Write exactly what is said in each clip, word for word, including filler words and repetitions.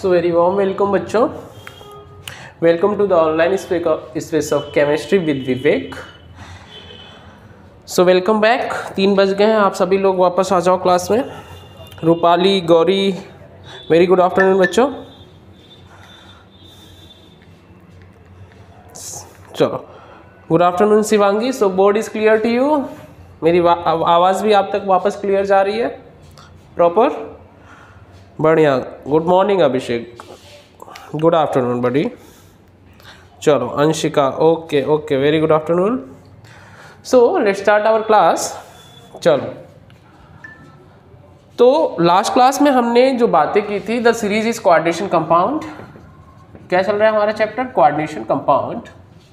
सो very warm welcome बच्चों, welcome to the online space of chemistry with Vivek. So welcome back. तीन बज गए हैं, आप सभी लोग वापस आ जाओ क्लास में। Rupali, Gauri, very good afternoon बच्चों। चलो, good afternoon Shivangi. So board is clear to you? मेरी आवाज़ भी आप तक वापस क्लियर जा रही है प्रॉपर? बढ़िया। Good morning Abhishek, good afternoon buddy. चलो Anshika, okay okay, very good afternoon. So let's start our class. चलो, तो लास्ट क्लास में हमने जो बातें की थी, the series is coordination compound. क्या चल रहा है हमारा chapter? Coordination compound.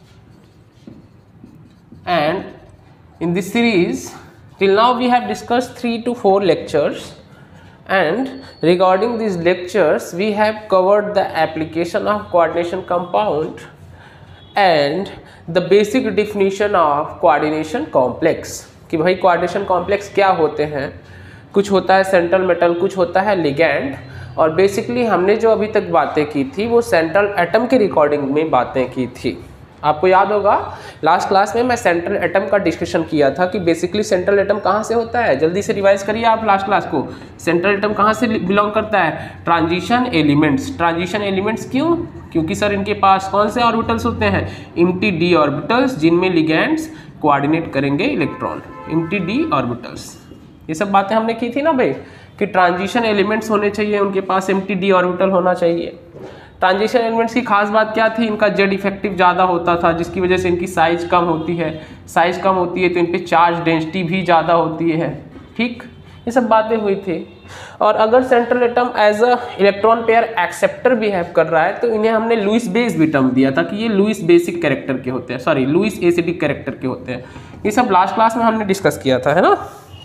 And in this series till now we have discussed three two four lectures. And regarding these lectures, we have covered the application of coordination compound and the basic definition of coordination complex. कि भाई coordination complex क्या होते हैं? कुछ होता है central metal, कुछ होता है लिगैंड। और बेसिकली हमने जो अभी तक बातें की थी वो सेंट्रल एटम के रिकॉर्डिंग में बातें की थी। आपको याद होगा लास्ट क्लास में मैं सेंट्रल एटम का डिस्कशन किया था कि बेसिकली सेंट्रल एटम कहाँ से होता है। जल्दी से रिवाइज करिए आप लास्ट क्लास को। सेंट्रल एटम कहाँ से बिलोंग करता है? Transition elements. ट्रांजिशन एलिमेंट्स क्यों? क्योंकि सर इनके पास कौन से ऑर्बिटल्स होते हैं? एम्प्टी डी ऑर्बिटल्स, जिनमें लिगैंड्स कोऑर्डिनेट करेंगे इलेक्ट्रॉन। एम्प्टी डी ऑर्बिटल्स, ये सब बातें हमने की थी ना भाई, कि ट्रांजिशन एलिमेंट्स होने चाहिए, उनके पास एम्प्टी डी ऑर्बिटल होना चाहिए। ट्रांजिशन एलिमेंट्स की खास बात क्या थी? इनका जेड इफेक्टिव ज़्यादा होता था, जिसकी वजह से इनकी साइज कम होती है। साइज कम होती है तो इन पे चार्ज डेंसिटी भी ज़्यादा होती है। ठीक, ये सब बातें हुई थी। और अगर central atom as a electron pair acceptor behave कर रहा है तो इन्हें हमने लुईस बेस भी टर्म दिया था कि ये लुईस बेसिक कैरेक्टर के होते हैं, सॉरी लुईस एसिडिक कैरेक्टर के होते हैं। ये सब लास्ट क्लास में हमने डिस्कस किया था, है ना।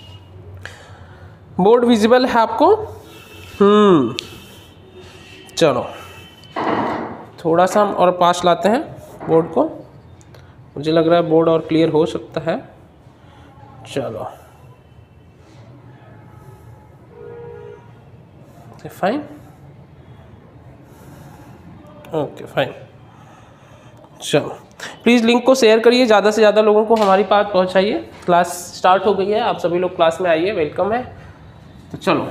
बोर्ड विजिबल है आपको? हम्म चलो, थोड़ा सा हम और पास लाते हैं बोर्ड को। मुझे लग रहा है बोर्ड और क्लियर हो सकता है। चलो फाइन, ओके फाइन। चलो प्लीज़ लिंक को शेयर करिए, ज़्यादा से ज़्यादा लोगों को हमारी बात पहुंचाइए। क्लास स्टार्ट हो गई है, आप सभी लोग क्लास में आइए, वेलकम है। तो चलो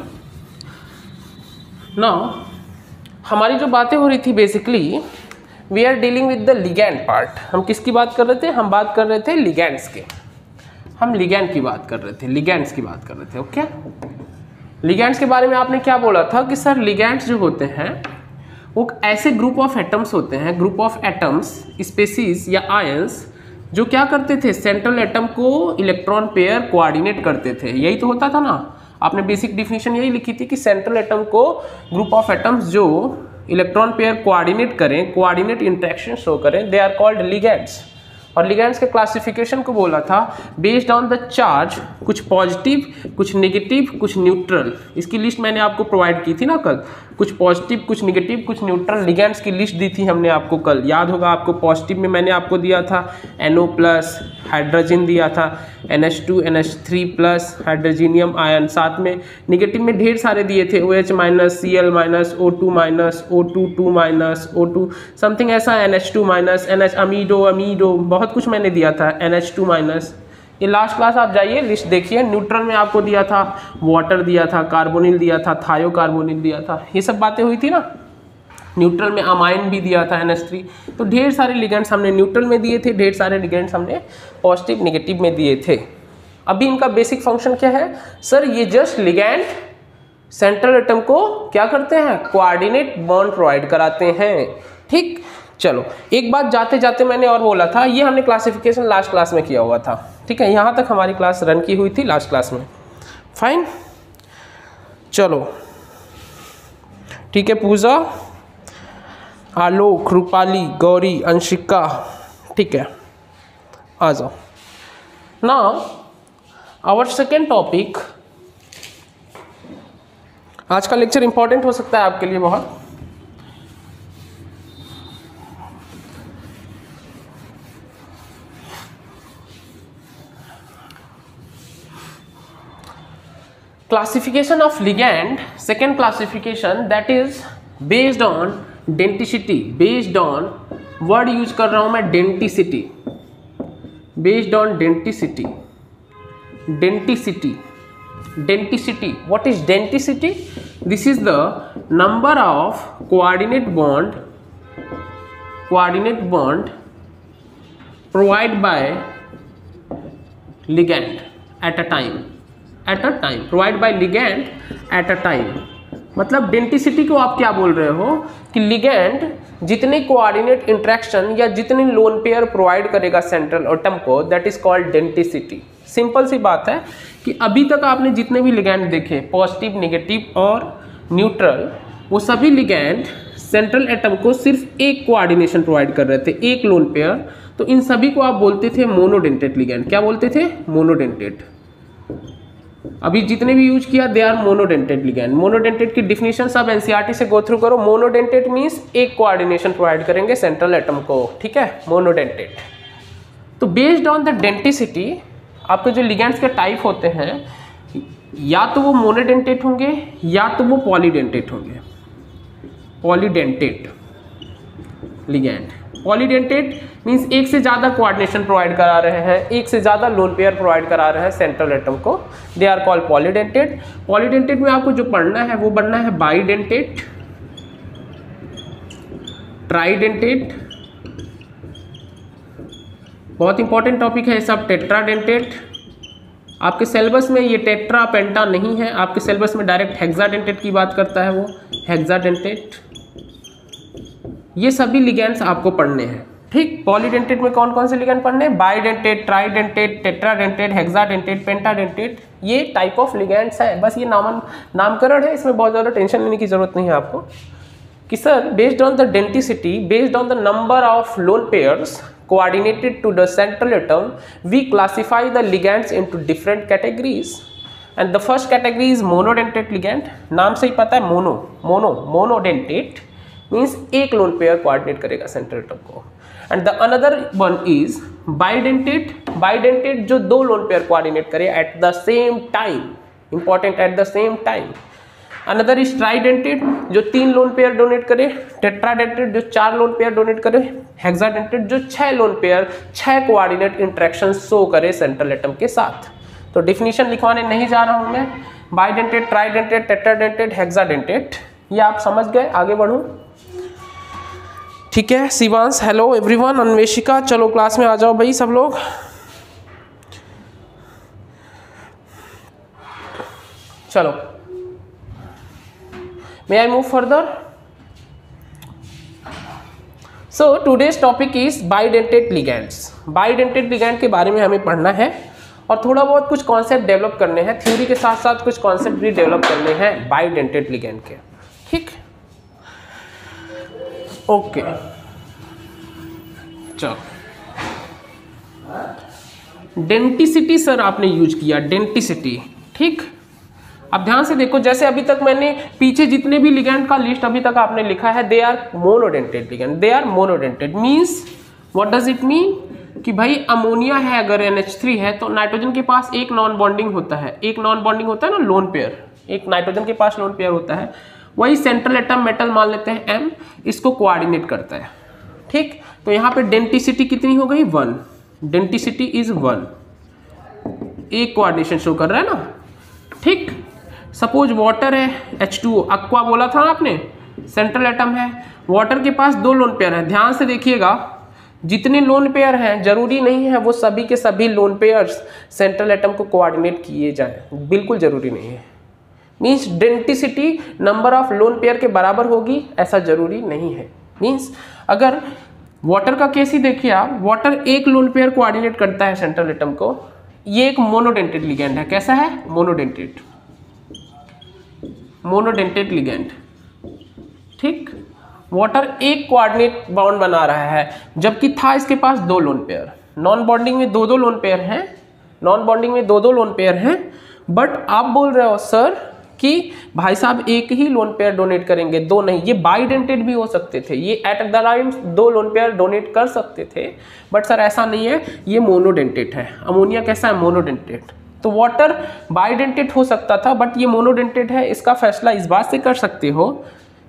नाउ हमारी जो बातें हो रही थी, basically we are dealing with the ligand part. हम किसकी बात कर रहे थे? हम बात कर रहे थे लिगैंड्स के। हम लिगैंड की बात कर रहे थे, लिगैंड्स की बात कर रहे थे। ओके, लिगैंड्स के बारे में आपने क्या बोला था कि सर लिगैंड्स जो होते हैं वो ऐसे ग्रुप ऑफ एटम्स होते हैं, ग्रुप ऑफ एटम्स, स्पेसीज या आयंस, जो क्या करते थे? सेंट्रल एटम को इलेक्ट्रॉन पेयर कोऑर्डिनेट करते थे। यही तो होता था ना, आपने बेसिक डिफिनीशन यही लिखी थी कि सेंट्रल एटम को ग्रुप ऑफ एटम्स जो इलेक्ट्रॉन पेयर कोऑर्डिनेट करें, कोऑर्डिनेट इंटरेक्शन शो करें, दे आर कॉल्ड लिगैंड्स। और लिगैंड्स के क्लासिफिकेशन को बोला था बेस्ड ऑन द चार्ज, कुछ पॉजिटिव, कुछ नेगेटिव, कुछ न्यूट्रल। इसकी लिस्ट मैंने आपको प्रोवाइड की थी ना कल, कुछ पॉजिटिव, कुछ नेगेटिव, कुछ न्यूट्रल लिगैंड्स की लिस्ट दी थी हमने आपको कल। याद होगा आपको, पॉजिटिव में मैंने आपको दिया था एन ओ प्लस, हाइड्रोजन दिया था, N H two, N H three plus, hydrazinium ion. साथ में नेगेटिव में ढेर सारे दिए थे, O H minus, C L minus, O two minus, O two two minus, O two something ऐसा, N H two minus, N H amido, amido, बहुत कुछ मैंने दिया था, एन एच टू माइनस। ये लास्ट क्लास आप जाइए, लिस्ट देखिए। न्यूट्रल में आपको दिया था वाटर दिया था, कार्बोनिल दिया था, थायो कार्बोनिल दिया था, ये सब बातें हुई थी ना। न्यूट्रल में अमाइन भी दिया था, एन एच थ्री। तो ढेर सारे लिगैंड्स हमने न्यूट्रल में दिए थे, ढेर सारे लिगैंड्स हमने पॉजिटिव नेगेटिव में दिए थे। अभी इनका बेसिक फंक्शन क्या है? सर ये जस्ट लिगैंड सेंट्रल एटम को क्या करते हैं? कोऑर्डिनेट बॉन्ड प्रोवाइड कराते हैं। ठीक, चलो एक बात जाते जाते मैंने और बोला था, ये हमने क्लासिफिकेशन लास्ट क्लास में किया हुआ था। ठीक है, यहाँ तक हमारी क्लास रन की हुई थी लास्ट क्लास में। फाइन, चलो ठीक है। पूजा, आलोक, रूपाली, गौरी, अंशिका, ठीक है, आ जाओ। नाउ आवर सेकेंड टॉपिक, आज का लेक्चर इंपॉर्टेंट हो सकता है आपके लिए बहुत। classification of ligand, second classification, that is based on denticity, based on word use कर रहा हूं मैं denticity, based on denticity, denticity, denticity. What is denticity? This is the number of coordinate bond, coordinate bond provided by ligand at a time, at a time, provided by ligand at a time. मतलब denticity को आप क्या बोल रहे हो कि ligand जितने coordinate interaction या जितने लोन पेयर प्रोवाइड करेगा सेंट्रल एटम को, that is called denticity. Simple सी बात है कि अभी तक आपने जितने भी लिगैंड देखे, पॉजिटिव, नेगेटिव और न्यूट्रल, वो सभी लिगैंड सेंट्रल एटम को सिर्फ एक कोऑर्डिनेशन प्रोवाइड कर रहे थे, एक लोन पेयर. तो इन सभी को आप बोलते थे मोनोडेंटेट लिगैंड. क्या बोलते थे? मोनोडेंटेट. अभी जितने भी यूज किया they are monodentate ligand. Monodentate की डिफिनेशन सब एनसीईआरटी से गो थ्रू करो. मोनोडेंटेट मींस एक कोऑर्डिनेशन प्रोवाइड करेंगे सेंट्रल एटम को, ठीक है, मोनोडेंटेट. तो बेस्ड ऑन द डेंटिसिटी आपके जो लिगैंड्स के टाइप होते हैं, या तो वो मोनोडेंटेट होंगे या तो वो पॉलीडेंटेट होंगे. पॉलीडेंटेट लिगैंड, पॉलीडेंटेट मींस एक से ज़्यादा कोऑर्डिनेशन प्रोवाइड करा रहे हैं, एक से ज़्यादा लोन पेयर प्रोवाइड करा रहे हैं सेंट्रल एटम को, they are called polydentate. Polydentate में आपको जो पढ़ना है वो पढ़ना है बाईडेंटेट, ट्राइडेंटेट, बहुत इंपॉर्टेंट टॉपिक है सब, टेट्राडेंटेट. आपके सिलेबस में ये टेट्रा पेंटा नहीं है, आपके सिलेबस में डायरेक्ट हेक्साडेंटेट की बात करता है वो, हेक्साडेंटेट. ये सभी लिगैंड्स आपको पढ़ने हैं, ठीक. पॉलीडेंटेट में कौन कौन से लिगैंड पढ़ने हैं? Bidentate, tridentate, tetradentate, hexadentate, pentadentate. ये टाइप ऑफ लिगैंड्स है. बस ये नाम नामकरण है, इसमें बहुत ज़्यादा टेंशन लेने की जरूरत नहीं है आपको कि sir based on the denticity, based on the number of lone pairs coordinated to the central atom, we classify the ligands into different categories. And the first category is monodentate ligand. नाम से ही पता है mono, mono, monodentate means एक lone pair coordinate करेगा central atom को. And the another one is bidentate. Bidentate जो दो लोन पेयर कोऑर्डिनेट करे at the same time, important, at the same time. Another is tridentate जो तीन lone pair donate करे, tetradentate जो चार लोन पेयर डोनेट करे, हेक्साडेंटेट जो छह लोन पेयर, छह कोऑर्डिनेट इंटरेक्शन शो करे सेंट्रल एटम के साथ. तो डिफिनीशन लिखवाने नहीं जा रहा हूं मैं. बाईडेंटेट, ट्राइडेंटेट, टेट्राडेंटेट, हेक्साडेंटेट, ये आप समझ गए. आगे बढ़ूं, ठीक है. Shivansh, hello everyone. अन्वेषिका, चलो क्लास में आ जाओ भाई सब लोग. चलो, may I move further? So today's topic is bidentate ligands. Bidentate ligand के बारे में हमें पढ़ना है और थोड़ा बहुत कुछ कॉन्सेप्ट डेवलप करने हैं, थ्योरी के साथ साथ कुछ कॉन्सेप्ट भी डेवलप करने हैं bidentate ligand के, ठीक. ओके, चलो. डेंटिसिटी सर आपने यूज किया, डेंटिसिटी, ठीक. अब ध्यान से देखो, जैसे अभी तक मैंने पीछे जितने भी लिगैंड का लिस्ट अभी तक आपने लिखा है, they are monodentate ligand. They are monodentate means what does it mean कि भाई अमोनिया है, अगर एन एच थ्री है तो नाइट्रोजन के पास एक नॉन बॉन्डिंग होता है, एक नॉन बॉन्डिंग होता है ना, लोन पेयर, एक नाइट्रोजन के पास लोन पेयर होता है. वही सेंट्रल एटम मेटल मान लेते हैं एम, इसको कोऑर्डिनेट करता है, ठीक. तो यहाँ पे डेंटिसिटी कितनी हो गई? वन. डेंटिसिटी इज वन, एक कोऑर्डिनेशन शो कर रहा है ना, ठीक. सपोज वाटर है, एच टू ओ, अक्वा बोला था आपने, सेंट्रल एटम है, वाटर के पास दो लोन पेयर है. ध्यान से देखिएगा, जितने लोन पेयर हैं जरूरी नहीं है वो सभी के सभी लोन पेयर्स सेंट्रल एटम को कोऑर्डिनेट किए जाएं, बिल्कुल जरूरी नहीं है. Means denticity number of lone pair के बराबर होगी ऐसा जरूरी नहीं है. मींस अगर वाटर का केस ही देखिए आप, वाटर एक लोन पेयर कोऑर्डिनेट करता है सेंट्रल एटम को, ये एक मोनोडेंटेट लिगैंड है. कैसा है? मोनोडेंटेट, मोनोडेंटेट लिगैंड, ठीक. वाटर एक कोऑर्डिनेट बॉन्ड बना रहा है, जबकि था इसके पास दो लोन पेयर. नॉन बॉन्डिंग में दो दो लोन पेयर हैं, नॉन बॉन्डिंग में दो दो लोन पेयर हैं. बट आप बोल रहे हो सर कि भाई साहब एक ही लोन पेयर डोनेट करेंगे, दो नहीं. ये बाईडेंटेट भी हो सकते थे, ये एट द टाइम दो लोन पेयर डोनेट कर सकते थे, बट सर ऐसा नहीं है, ये मोनोडेंटेट है. अमोनिया कैसा है? मोनोडेंटेट. तो वाटर बाईडेंटेट हो सकता था, बट ये मोनोडेंटेट है. इसका फैसला इस बात से कर सकते हो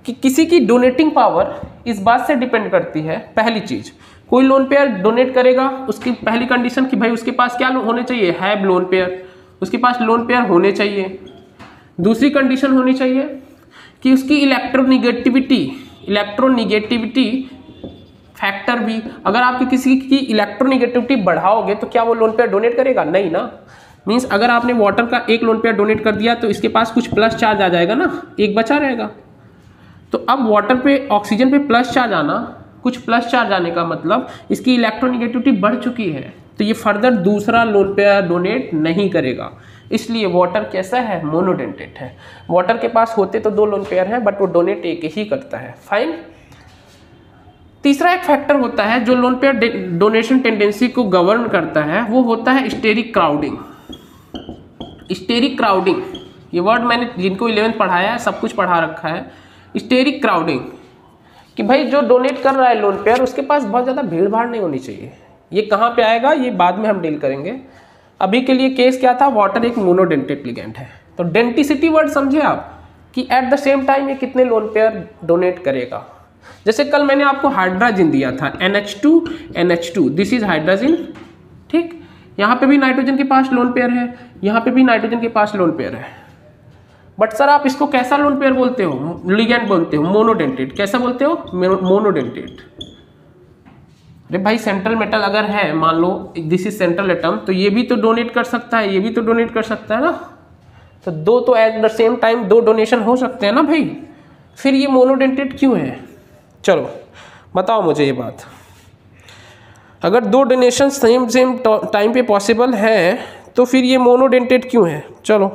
कि किसी की डोनेटिंग पावर इस बात से डिपेंड करती है, पहली चीज कोई लोन पेयर डोनेट करेगा उसकी पहली कंडीशन कि भाई उसके पास क्या होने चाहिए, हैव लोन पेयर, उसके पास लोन पेयर होने चाहिए। दूसरी कंडीशन होनी चाहिए कि उसकी इलेक्ट्रोनिगेटिविटी इलेक्ट्रोनिगेटिविटी फैक्टर भी, अगर आपकी किसी की इलेक्ट्रोनिगेटिविटी बढ़ाओगे तो क्या वो लोन पेयर डोनेट करेगा, नहीं ना। मीन्स अगर आपने वाटर का एक लोन पेयर डोनेट कर दिया तो इसके पास कुछ प्लस चार्ज आ जाएगा ना, एक बचा रहेगा। तो अब वाटर पे ऑक्सीजन पे प्लस चार्ज आना, कुछ प्लस चार्ज आने का मतलब इसकी इलेक्ट्रोनिगेटिविटी बढ़ चुकी है, तो ये फर्दर दूसरा लोन पेयर डोनेट नहीं करेगा। इसलिए वाटर कैसा है, मोनोडेंटेट है। वाटर के पास होते तो दो लोन पेयर हैं बट वो डोनेट एक ही करता है। फाइन। तीसरा एक फैक्टर होता है जो लोन पेयर डोनेशन टेंडेंसी को गवर्न करता है, वो होता है स्टेरिक क्राउडिंग। स्टेरिक क्राउडिंग ये वर्ड मैंने जिनको इलेवेंथ पढ़ाया है सब कुछ पढ़ा रखा है। स्टेरिक क्राउडिंग कि भाई जो डोनेट कर रहा है लोन पेयर उसके पास बहुत ज़्यादा भीड़ भाड़ नहीं होनी चाहिए। ये कहाँ पे आएगा ये बाद में हम डील करेंगे। अभी के लिए केस क्या था, वाटर एक मोनोडेंटेट लिगेंड है। तो डेंटिसिटी वर्ड समझे आप कि एट द सेम टाइम ये कितने लोन पेयर डोनेट करेगा। जैसे कल मैंने आपको हाइड्रोजन दिया था N H two N H two, this is hydrogen, ठीक। यहाँ पे भी नाइट्रोजन के पास लोन पेयर है, यहाँ पे भी नाइट्रोजन के पास लोन पेयर है। बट सर आप इसको कैसा लोन पेयर बोलते हो, लिगेंड बोलते हो, मोनोडेंटेट। कैसा बोलते हो, मोनोडेंटेट। अरे भाई सेंट्रल मेटल अगर है, मान लो दिस इज सेंट्रल एटम, तो ये भी तो डोनेट कर सकता है, ये भी तो डोनेट कर सकता है ना। तो दो तो एट द सेम टाइम दो डोनेशन हो सकते हैं ना भाई, फिर ये मोनोडेंटेट क्यों है। चलो बताओ मुझे ये बात। अगर दो डोनेशन सेम सेम टाइम पे पॉसिबल है तो फिर ये मोनोडेंटेट क्यों है। चलो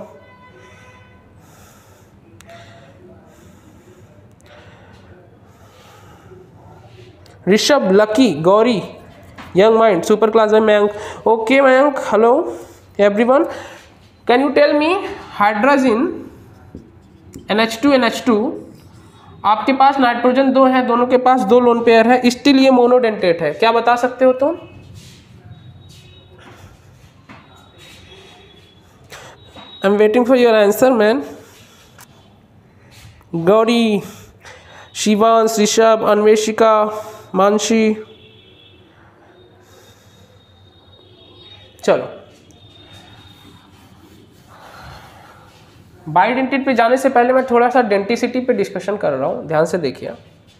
Rishabh, Lucky, Gauri, young mind, super class में Mayank. Okay Mayank, hello everyone, can you tell me hydrogen N H two N H two, आपके पास नाइट्रोजन दो है, दोनों के पास दो लोन पेयर है, स्टिल ये मोनोडेंटेट है, क्या बता सकते हो तुम? I am waiting for your answer man. Gauri, Shivansh, Rishabh, Anveshika, Mansi. चलो बाइडेंटिटी पे जाने से पहले मैं थोड़ा सा डेंटिसिटी पे डिस्कशन कर रहा हूं, ध्यान से देखिए।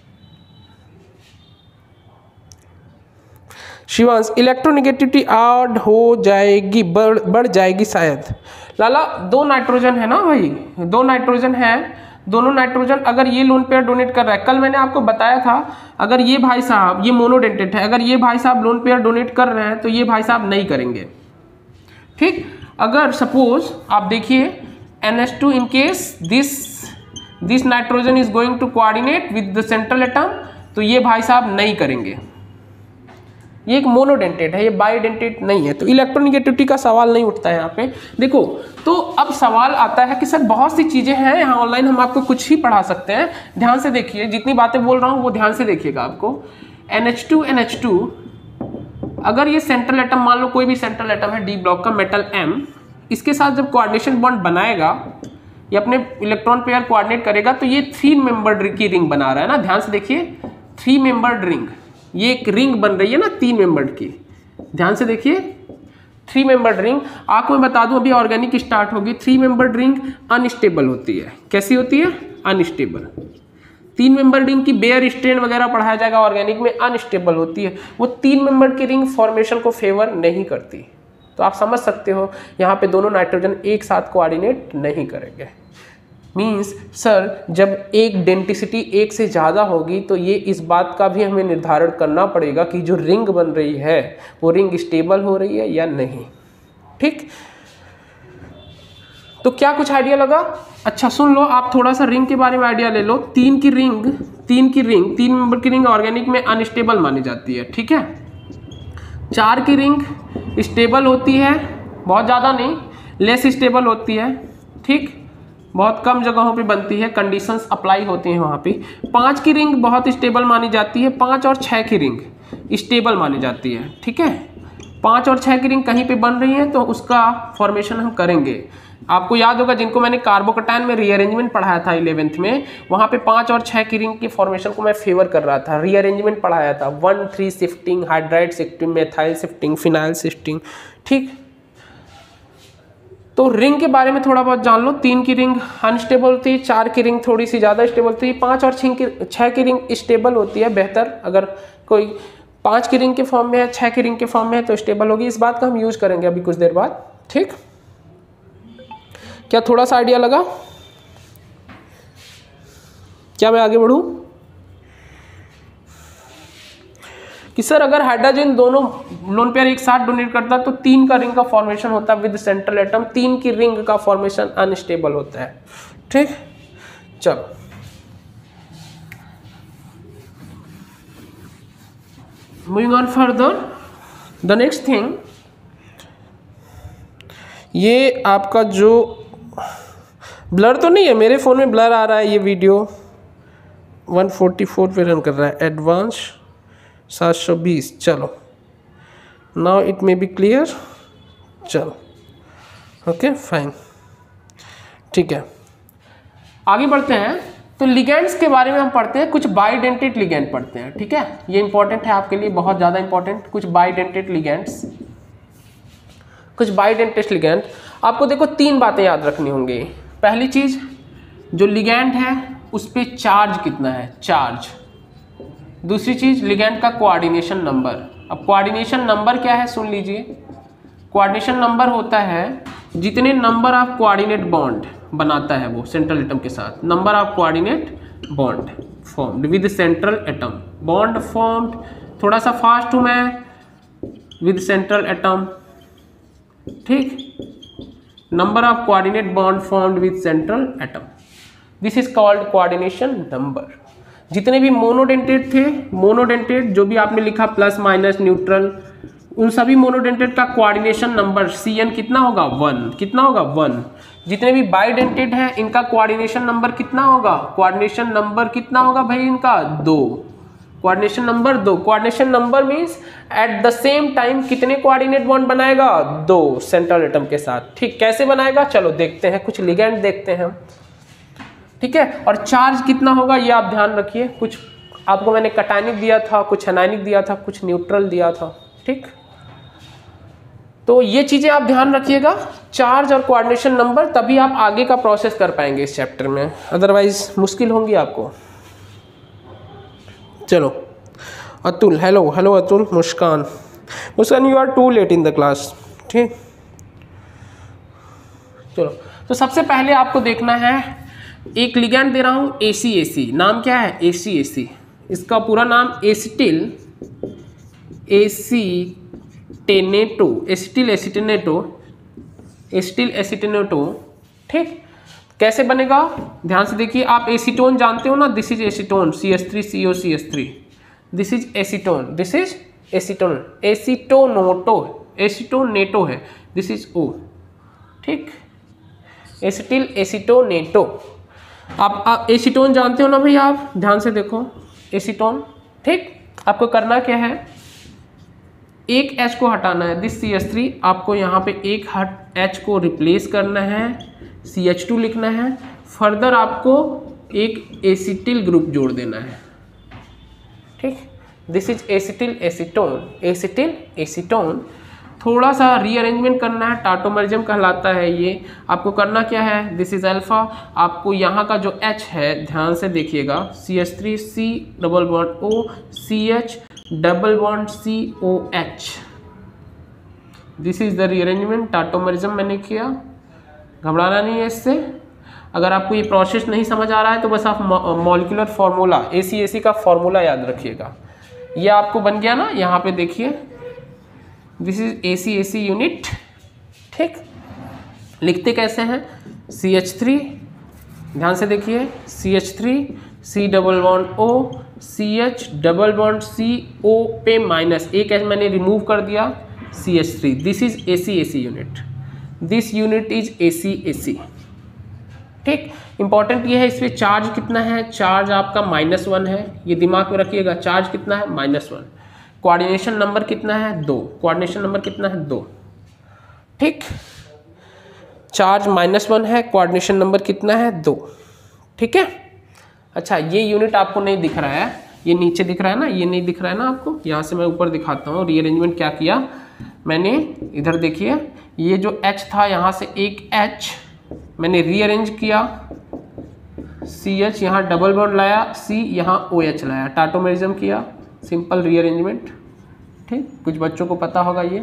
शिवांश, इलेक्ट्रोनिगेटिविटी ऐड हो जाएगी, बढ़ बढ़ जाएगी शायद। लाला दो नाइट्रोजन है ना भाई, दो नाइट्रोजन है, दोनों नाइट्रोजन अगर ये लोन पेयर डोनेट कर रहा है, कल मैंने आपको बताया था अगर ये भाई साहब ये मोनोडेंटेट है, अगर ये भाई साहब लोन पेयर डोनेट कर रहे हैं तो ये भाई साहब नहीं करेंगे, ठीक। अगर सपोज आप देखिए N H two in case this this nitrogen is going to coordinate with the central atom, तो ये भाई साहब नहीं करेंगे, ये एक मोनोडेंटेट है, ये बाइडेंटेट नहीं है। तो इलेक्ट्रोनिगेटिविटी का सवाल नहीं उठता है यहाँ पे। देखो तो अब सवाल आता है कि सर बहुत सी चीज़ें हैं यहाँ ऑनलाइन, हम आपको कुछ ही पढ़ा सकते हैं। ध्यान से देखिए, जितनी बातें बोल रहा हूँ वो ध्यान से देखिएगा। आपको N H two N H two अगर ये सेंट्रल एटम, मान लो कोई भी सेंट्रल एटम है डी ब्लॉक का मेटल M, इसके साथ जब कोऑर्डिनेशन बॉन्ड बनाएगा, ये अपने इलेक्ट्रॉन पेयर कोऑर्डिनेट करेगा, तो ये थ्री मेंबर्ड की रिंग बना रहा है ना। ध्यान से देखिए, थ्री मेंबर्ड रिंग, ये एक रिंग बन रही है ना तीन मेंबर्ड की। ध्यान से देखिए, थ्री मेंबर्ड रिंग। आपको मैं बता दूं अभी ऑर्गेनिक स्टार्ट होगी। थ्री मेंबर्ड रिंग अनस्टेबल होती है। कैसी होती है? अनस्टेबल। तीन मेंबर रिंग की बेयर स्ट्रेन वगैरह पढ़ाया जाएगा, ऑर्गेनिक में अनस्टेबल होती है। वो तीन मेंबर की रिंग फॉर्मेशन को फेवर नहीं करती। तो आप समझ सकते हो यहाँ पे दोनों नाइट्रोजन एक साथ कोऑर्डिनेट नहीं करेंगे। मींस सर जब एक डेंटिसिटी एक से ज़्यादा होगी तो ये इस बात का भी हमें निर्धारण करना पड़ेगा कि जो रिंग बन रही है वो रिंग स्टेबल हो रही है या नहीं। ठीक, तो क्या कुछ आइडिया लगा? अच्छा सुन लो, आप थोड़ा सा रिंग के बारे में आइडिया ले लो। तीन की रिंग तीन की रिंग तीन मेंबर की रिंग ऑर्गेनिक में अनस्टेबल मानी जाती है। ठीक है, चार की रिंग स्टेबल होती है, बहुत ज़्यादा नहीं, लेस स्टेबल होती है। ठीक, बहुत कम जगहों पे बनती है, कंडीशंस अप्लाई होती हैं वहाँ पे। पाँच की रिंग बहुत स्टेबल मानी जाती है, पाँच और छः की रिंग स्टेबल मानी जाती है। ठीक है, पाँच और छः की रिंग कहीं पे बन रही है तो उसका फॉर्मेशन हम करेंगे। आपको याद होगा जिनको मैंने कार्बोकटायन में रीअरेंजमेंट पढ़ाया था इलेवेंथ में, वहाँ पे पाँच और छः की रिंग की फॉर्मेशन को मैं फेवर कर रहा था, रीअरेंजमेंट पढ़ाया था, one three shifting, hydride shifting, methyl shifting, phenyl shifting. ठीक, तो रिंग के बारे में थोड़ा बहुत जान लो। तीन की रिंग अनस्टेबल होती है, चार की रिंग थोड़ी सी ज़्यादा स्टेबल होती है, पाँच और छः की छः की रिंग स्टेबल होती है बेहतर। अगर कोई पाँच की रिंग के फॉर्म में है, छः की रिंग के फॉर्म में है तो स्टेबल होगी। इस बात का हम यूज़ करेंगे अभी कुछ देर बाद। ठीक, क्या थोड़ा सा आइडिया लगा? क्या मैं आगे बढ़ूं कि सर अगर हाइड्रोजन दोनों लोन पेयर एक साथ डोनेट करता तो तीन का रिंग का फॉर्मेशन होता है विद सेंट्रल एटम, तीन की रिंग का फॉर्मेशन अनस्टेबल होता है। ठीक, चलो moving on further, the next thing, ये आपका जो ब्लर तो नहीं है, मेरे फ़ोन में ब्लर आ रहा है, ये वीडियो वन फोर्टी फोर पे रन कर रहा है, एडवांस सात सौ बीस। चलो now it may be clear. चलो ओके फाइन, ठीक है, आगे बढ़ते हैं। तो लिगेंड्स के बारे में हम पढ़ते हैं, कुछ बाइडेंटेड लिगेंड पढ़ते हैं। ठीक है, ये इंपॉर्टेंट है आपके लिए, बहुत ज़्यादा इंपॉर्टेंट। कुछ बाइडेंटेड लिगेंड्स, कुछ बाइडेंटेड लिगेंड। आपको देखो तीन बातें याद रखनी होंगी। पहली चीज़, जो लिगेंड है उस पर चार्ज कितना है, चार्ज। दूसरी चीज़, लिगेंड का कोऑर्डिनेशन नंबर। अब कोऑर्डिनेशन नंबर क्या है सुन लीजिए। कोऑर्डिनेशन नंबर होता है जितने नंबर ऑफ कोऑर्डिनेट बॉन्ड बनाता है वो सेंट्रल एटम के साथ, number of coordinate bond formed with central atom, bond formed, थोड़ा सा फास्ट हूँ मैं, विद सेंट्रल एटम। ठीक, number of coordinate bond formed with central atom, this is called coordination number. जितने भी मोनोडेंटेट थे, मोनोडेंटेट जो भी आपने लिखा प्लस माइनस न्यूट्रल, उन सभी मोनोडेंटेट का कोऑर्डिनेशन नंबर सी एन कितना होगा, वन। कितना होगा, वन। जितने भी बाइडेंटेट हैं इनका कोऑर्डिनेशन नंबर कितना होगा, कोऑर्डिनेशन नंबर कितना होगा भाई इनका, दो। कोऑर्डिनेशन नंबर दो। Coordination number means at the same time कितने कोऑर्डिनेट बॉन्ड बनाएगा, दो, सेंट्रल एटम के साथ। ठीक, कैसे बनाएगा चलो देखते हैं, कुछ लिगेंड देखते हैं हम। ठीक है, और चार्ज कितना होगा ये आप ध्यान रखिए। कुछ आपको मैंने कटायनिक दिया था, कुछ एनायनिक दिया था, कुछ न्यूट्रल दिया था। ठीक, तो ये चीजें आप ध्यान रखिएगा, चार्ज और कोऑर्डिनेशन नंबर, तभी आप आगे का प्रोसेस कर पाएंगे इस चैप्टर में, अदरवाइज मुश्किल होंगी आपको। चलो Atul, hello hello Atul, Muskan, Muskan you are too late in the class. ठीक, चलो तो सबसे पहले आपको देखना है, एक लिगेंड दे रहा हूँ ए सी ए सी, नाम क्या है, ए सी ए सी, इसका पूरा नाम acetyl acetonato, acetyl acetonato, acetyl acetonato. ठीक, कैसे बनेगा ध्यान से देखिए। आप एसीटोन जानते हो ना, this is acetone, C S three C O C S three, this is acetone, this is acetone, acetonato, acetonato है, दिस इज ओ। ठीक, एसिटिल एसीटोनेटो। आप, आप एसीटोन जानते हो ना भाई, आप ध्यान से देखो एसीटोन। ठीक, आपको करना क्या है, एक H को हटाना है, दिस सी एच थ्री, आपको यहाँ पे एक हट H को रिप्लेस करना है, सी एच टू लिखना है, फर्दर आपको एक एसिटिल ग्रुप जोड़ देना है। ठीक, this is acetyl acetone, acetyl acetone. थोड़ा सा रीअरेंजमेंट करना है, टाटोमरिज्म कहलाता है ये। आपको करना क्या है, दिस इज अल्फा, आपको यहाँ का जो H है ध्यान से देखिएगा, C H three C double bond O, C H double bond C O H, this is the rearrangement, tautomerism मैंने किया, घबराना नहीं है इससे। अगर आपको ये प्रोसेस नहीं समझ आ रहा है तो बस आप molecular formula, A C A सी का फार्मूला याद रखिएगा। ये आपको बन गया ना, यहाँ पे देखिए, this is A C A C unit. ठीक, लिखते कैसे हैं, सी एच थ्री, ध्यान से देखिए, C H three C double bond O, C H double bond C O पे माइनस एक एच मैंने रिमूव कर दिया, C H three, this is A C A C unit, this unit is A C A C. ठीक, important ये है, इस पर चार्ज कितना है, चार्ज आपका माइनस वन है, ये दिमाग में रखिएगा, चार्ज कितना है, माइनस वन। कोऑर्डिनेशन नंबर कितना है, दो, कोऑर्डिनेशन नंबर कितना है, दो। ठीक, चार्ज माइनस वन है, कोऑर्डिनेशन नंबर कितना है दो। ठीक है, अच्छा ये यूनिट आपको नहीं दिख रहा है, ये नीचे दिख रहा है ना, ये नहीं दिख रहा है ना आपको, यहाँ से मैं ऊपर दिखाता हूँ। रीअरेंजमेंट क्या किया मैंने, इधर देखिए ये जो H था यहाँ से एक H मैंने रीअरेंज किया, सी एच यहाँ डबल बॉन्ड लाया, C यहाँ ओ एच लाया, टाटोमेरिज्म किया, सिंपल रीअरेंजमेंट। ठीक, कुछ बच्चों को पता होगा ये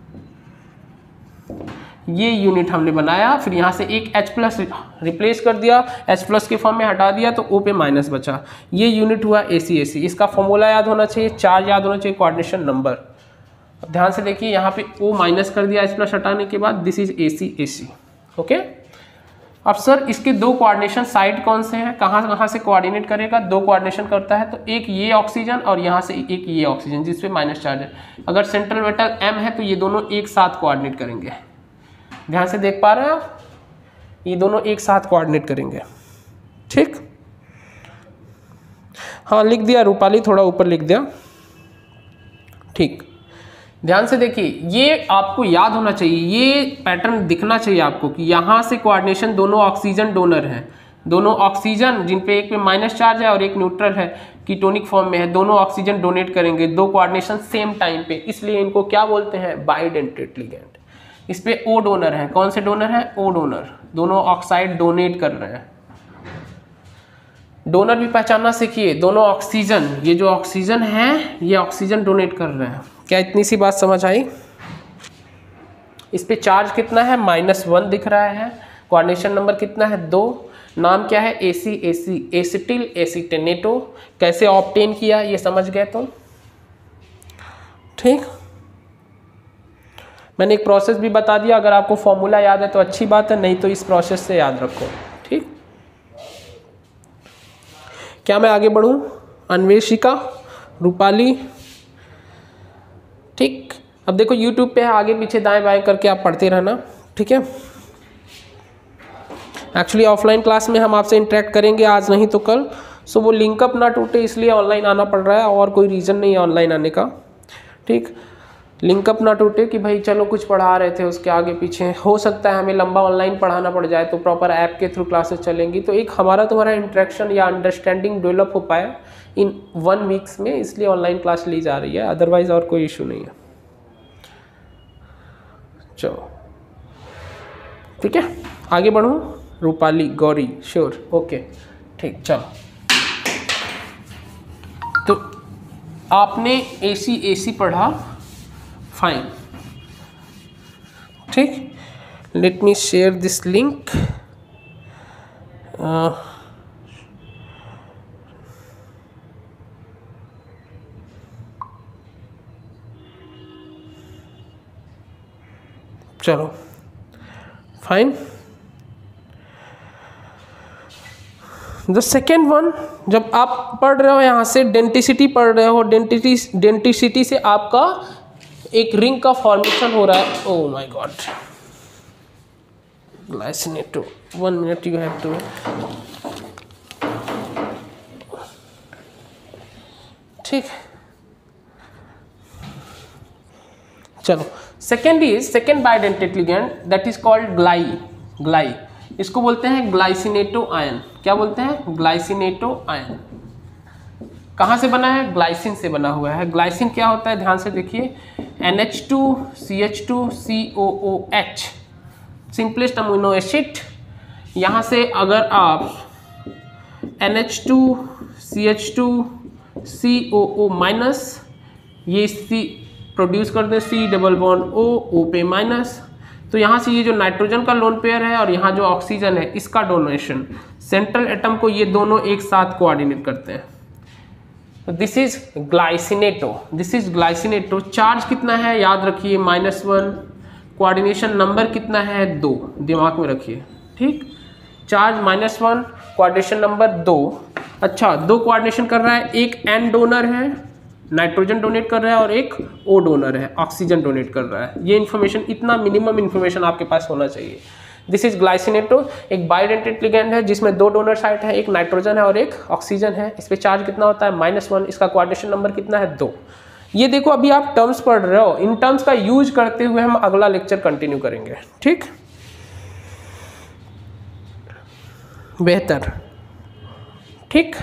ये यूनिट हमने बनाया। फिर यहाँ से एक H प्लस रिप्लेस कर दिया, H प्लस के फॉर्म में हटा दिया तो O पे माइनस बचा। ये यूनिट हुआ ए सी ए सी। इसका फॉर्मूला याद होना चाहिए, चार्ज याद होना चाहिए, कोऑर्डिनेशन नंबर। अब ध्यान से देखिए यहाँ पे O माइनस कर दिया H प्लस हटाने के बाद, this is A C A C. Okay, अब सर इसके दो कोऑर्डिनेशन साइड कौन से हैं, कहाँ कहाँ से कोऑर्डिनेट करेगा, दो कोऑर्डिनेशन करता है, तो एक ये ऑक्सीजन और यहाँ से एक ये ऑक्सीजन जिसपे माइनस चार्ज है। अगर सेंट्रल मेटल M है तो ये दोनों एक साथ कोऑर्डिनेट करेंगे। ध्यान से देख पा रहे हैं आप, ये दोनों एक साथ कोऑर्डिनेट करेंगे। ठीक, हाँ लिख दिया रूपाली, थोड़ा ऊपर लिख दिया। ठीक, ध्यान से देखिए, ये आपको याद होना चाहिए, ये पैटर्न दिखना चाहिए आपको कि यहाँ से कोऑर्डिनेशन दोनों ऑक्सीजन डोनर हैं, दोनों ऑक्सीजन जिन पे एक पे माइनस चार्ज है और एक न्यूट्रल है, कीटोनिक फॉर्म में है, दोनों ऑक्सीजन डोनेट करेंगे, दो कोऑर्डिनेशन सेम टाइम पे, इसलिए इनको क्या बोलते हैं, बाइडेंटेट लिगेंड। इस पे ओ डोनर है, कौन से डोनर है, ओ डोनर, दोनों ऑक्साइड डोनेट कर रहे हैं। डोनर भी पहचानना सीखिए, दोनों ऑक्सीजन, ये जो ऑक्सीजन है ये ऑक्सीजन डोनेट कर रहे हैं। क्या इतनी सी बात समझ आई? इस पे चार्ज कितना है, माइनस वन दिख रहा है, कोऑर्डिनेशन नंबर कितना है दो, नाम क्या है ए सी ए सी, एसिटिल एसिटेनेटो। कैसे ऑब्टेन किया ये समझ गए तुम? ठीक, मैंने एक प्रोसेस भी बता दिया, अगर आपको फॉर्मूला याद है तो अच्छी बात है, नहीं तो इस प्रोसेस से याद रखो। ठीक, क्या मैं आगे बढ़ूं? अन्वेषिका, रूपाली। ठीक, अब देखो यूट्यूब पे है, आगे पीछे दाएं बाएं करके आप पढ़ते रहना। ठीक है, एक्चुअली ऑफलाइन क्लास में हम आपसे इंटरेक्ट करेंगे, आज नहीं तो कल, सो वो लिंकअप ना टूटे इसलिए ऑनलाइन आना पड़ रहा है, और कोई रीज़न नहीं है ऑनलाइन आने का। ठीक, लिंकअप ना टूटे कि भाई चलो कुछ पढ़ा रहे थे उसके आगे पीछे, हो सकता है हमें लंबा ऑनलाइन पढ़ाना पड़ जाए, तो प्रॉपर ऐप के थ्रू क्लासेस चलेंगी, तो एक हमारा तुम्हारा इंटरेक्शन या अंडरस्टैंडिंग डेवलप हो पाए इन वन वीक्स में, इसलिए ऑनलाइन क्लास ली जा रही है, अदरवाइज और कोई इशू नहीं है। चलो ठीक है, आगे बढ़ूँ? रूपाली, गौरी, श्योर, ओके ठीक। चलो, तो आपने ए सी ए सी पढ़ा, फाइन। ठीक, let me share this link. चलो फाइन। द सेकेंड वन, जब आप पढ़ रहे हो यहाँ से डेंटिसिटी पढ़ रहे हो, डेंटिटी डेंटिसिटी से आपका एक रिंग का फॉर्मेशन हो रहा है। Oh my god, glycinato, one minute you have to. ठीक, चलो, second is second bidentate ligand that is called gly. Gly इसको बोलते हैं ग्लाइसिनेटो आयन। क्या बोलते हैं? Glycinato ion. कहाँ से बना है? ग्लाइसिन से बना हुआ है। ग्लाइसिन क्या होता है? ध्यान से देखिए, N H two C H two C O O H, simplest amino acid. यहाँ से अगर आप N H two C H two C O O minus, ये सी प्रोड्यूस कर दें, सी डबल बॉन्ड ओ, ओ पे माइनस, तो यहाँ से ये जो नाइट्रोजन का लोन पेयर है और यहाँ जो ऑक्सीजन है इसका डोनेशन, सेंट्रल एटम को ये दोनों एक साथ कोऑर्डिनेट करते हैं। तो this is glycinato, this is glycinato. Charge कितना है याद रखिए, माइनस वन। कोऑर्डिनेशन नंबर कितना है? दो, दिमाग में रखिए। ठीक, charge minus one, coordination number दो। अच्छा, दो कोऑर्डिनेशन कर रहा है, एक एन डोनर है, नाइट्रोजन डोनेट कर रहा है, और एक ओ डोनर है, ऑक्सीजन डोनेट कर रहा है। ये इन्फॉर्मेशन, इतना मिनिमम इन्फॉर्मेशन आपके पास होना चाहिए। दिस इज ग्लाइसिनेटो, एक बाइडेंटेट लिगेंड है जिसमें दो डोनर साइट है, एक नाइट्रोजन है और एक ऑक्सीजन है। इस पे चार्ज कितना होता है? Minus one. इसका कोऑर्डिनेशन नंबर कितना है? दो। ये देखो, अभी आप टर्म्स पढ़ रहे हो, इन टर्म्स का यूज करते हुए हम अगला लेक्चर कंटिन्यू करेंगे। ठीक, बेहतर। ठीक,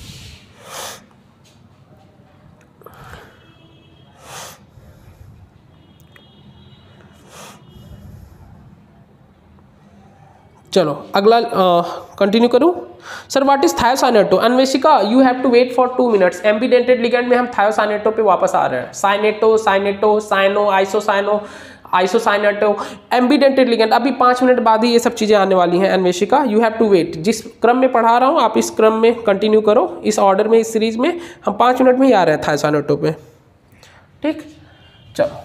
चलो अगला कंटिन्यू करूं। Sir what is thiocyanato? Anveshika you have to wait for two minutes. Ambidentate ligand में हम थायोसाइनेटो पे वापस आ रहे हैं। Cyanato, cyanato, cyano, isocyano, isocyanato, ambidentate ligand. अभी पाँच मिनट बाद ही ये सब चीज़ें आने वाली हैं। Anveshika you have to wait. जिस क्रम में पढ़ा रहा हूँ आप इस क्रम में कंटिन्यू करो, इस ऑर्डर में, इस सीरीज में। हम पाँच मिनट में ही आ रहे हैं थायोसाइनेटो पे। ठीक, चलो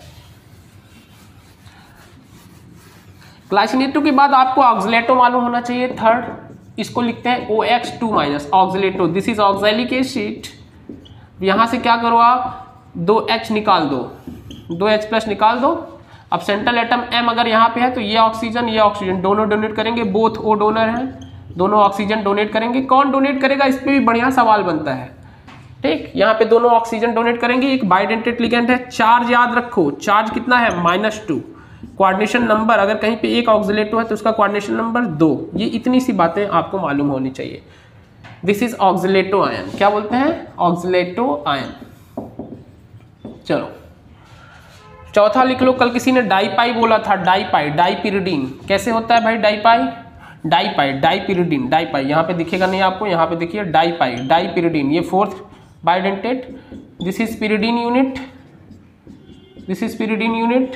ग्लाइसिनेटो के बाद आपको ऑक्सलेटो मालूम होना चाहिए। थर्ड, इसको लिखते हैं O X two minus oxalato. This is oxalic acid. यहाँ से क्या करो आप, दो एच निकाल दो, दो एच प्लस निकाल दो। अब सेंट्रल एटम एम अगर यहाँ पे है तो ये ऑक्सीजन, ये ऑक्सीजन दोनों डोनेट करेंगे। बोथ ओ डोनर हैं, दोनों ऑक्सीजन डोनेट करेंगे। कौन डोनेट करेगा, इस पर भी बढ़िया सवाल बनता है। ठीक, यहाँ पे दोनों ऑक्सीजन डोनेट करेंगे। एक बाइडेंटेड लिगेंड है। चार्ज याद रखो, चार्ज कितना है, माइनस टू। कोऑर्डिनेशन नंबर, अगर कहीं पे एक ऑक्सिलेटो है तो उसका कोऑर्डिनेशन नंबर दो। ये इतनी सी बातें आपको मालूम होनी चाहिए। This is oxalato ion. क्या बोलते हैं, ऑक्सिलेटो आयन। चलो चौथा लिख लो। कल किसी ने डाईपाई बोला था, डाईपाई, डाईपिरिडीन। कैसे होता है भाई डाईपाई, डाईपाई, डाईपिरिडीन, डाईपाई। यहाँ पे दिखेगा नहीं आपको, यहाँ पे देखिए डाईपाई, डाईपिरिडीन। ये fourth bidentate. This is pyridine unit, this is pyridine unit.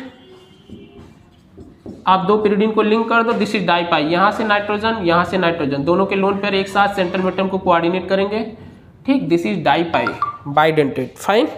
आप दो पिरिडीन को लिंक कर दो, दिस इज डाईपाई। यहाँ से नाइट्रोजन, यहाँ से नाइट्रोजन, दोनों के लोन पेयर एक साथ सेंट्रल एटम को कोऑर्डिनेट करेंगे। ठीक, this is dipy, bidentate. Fine.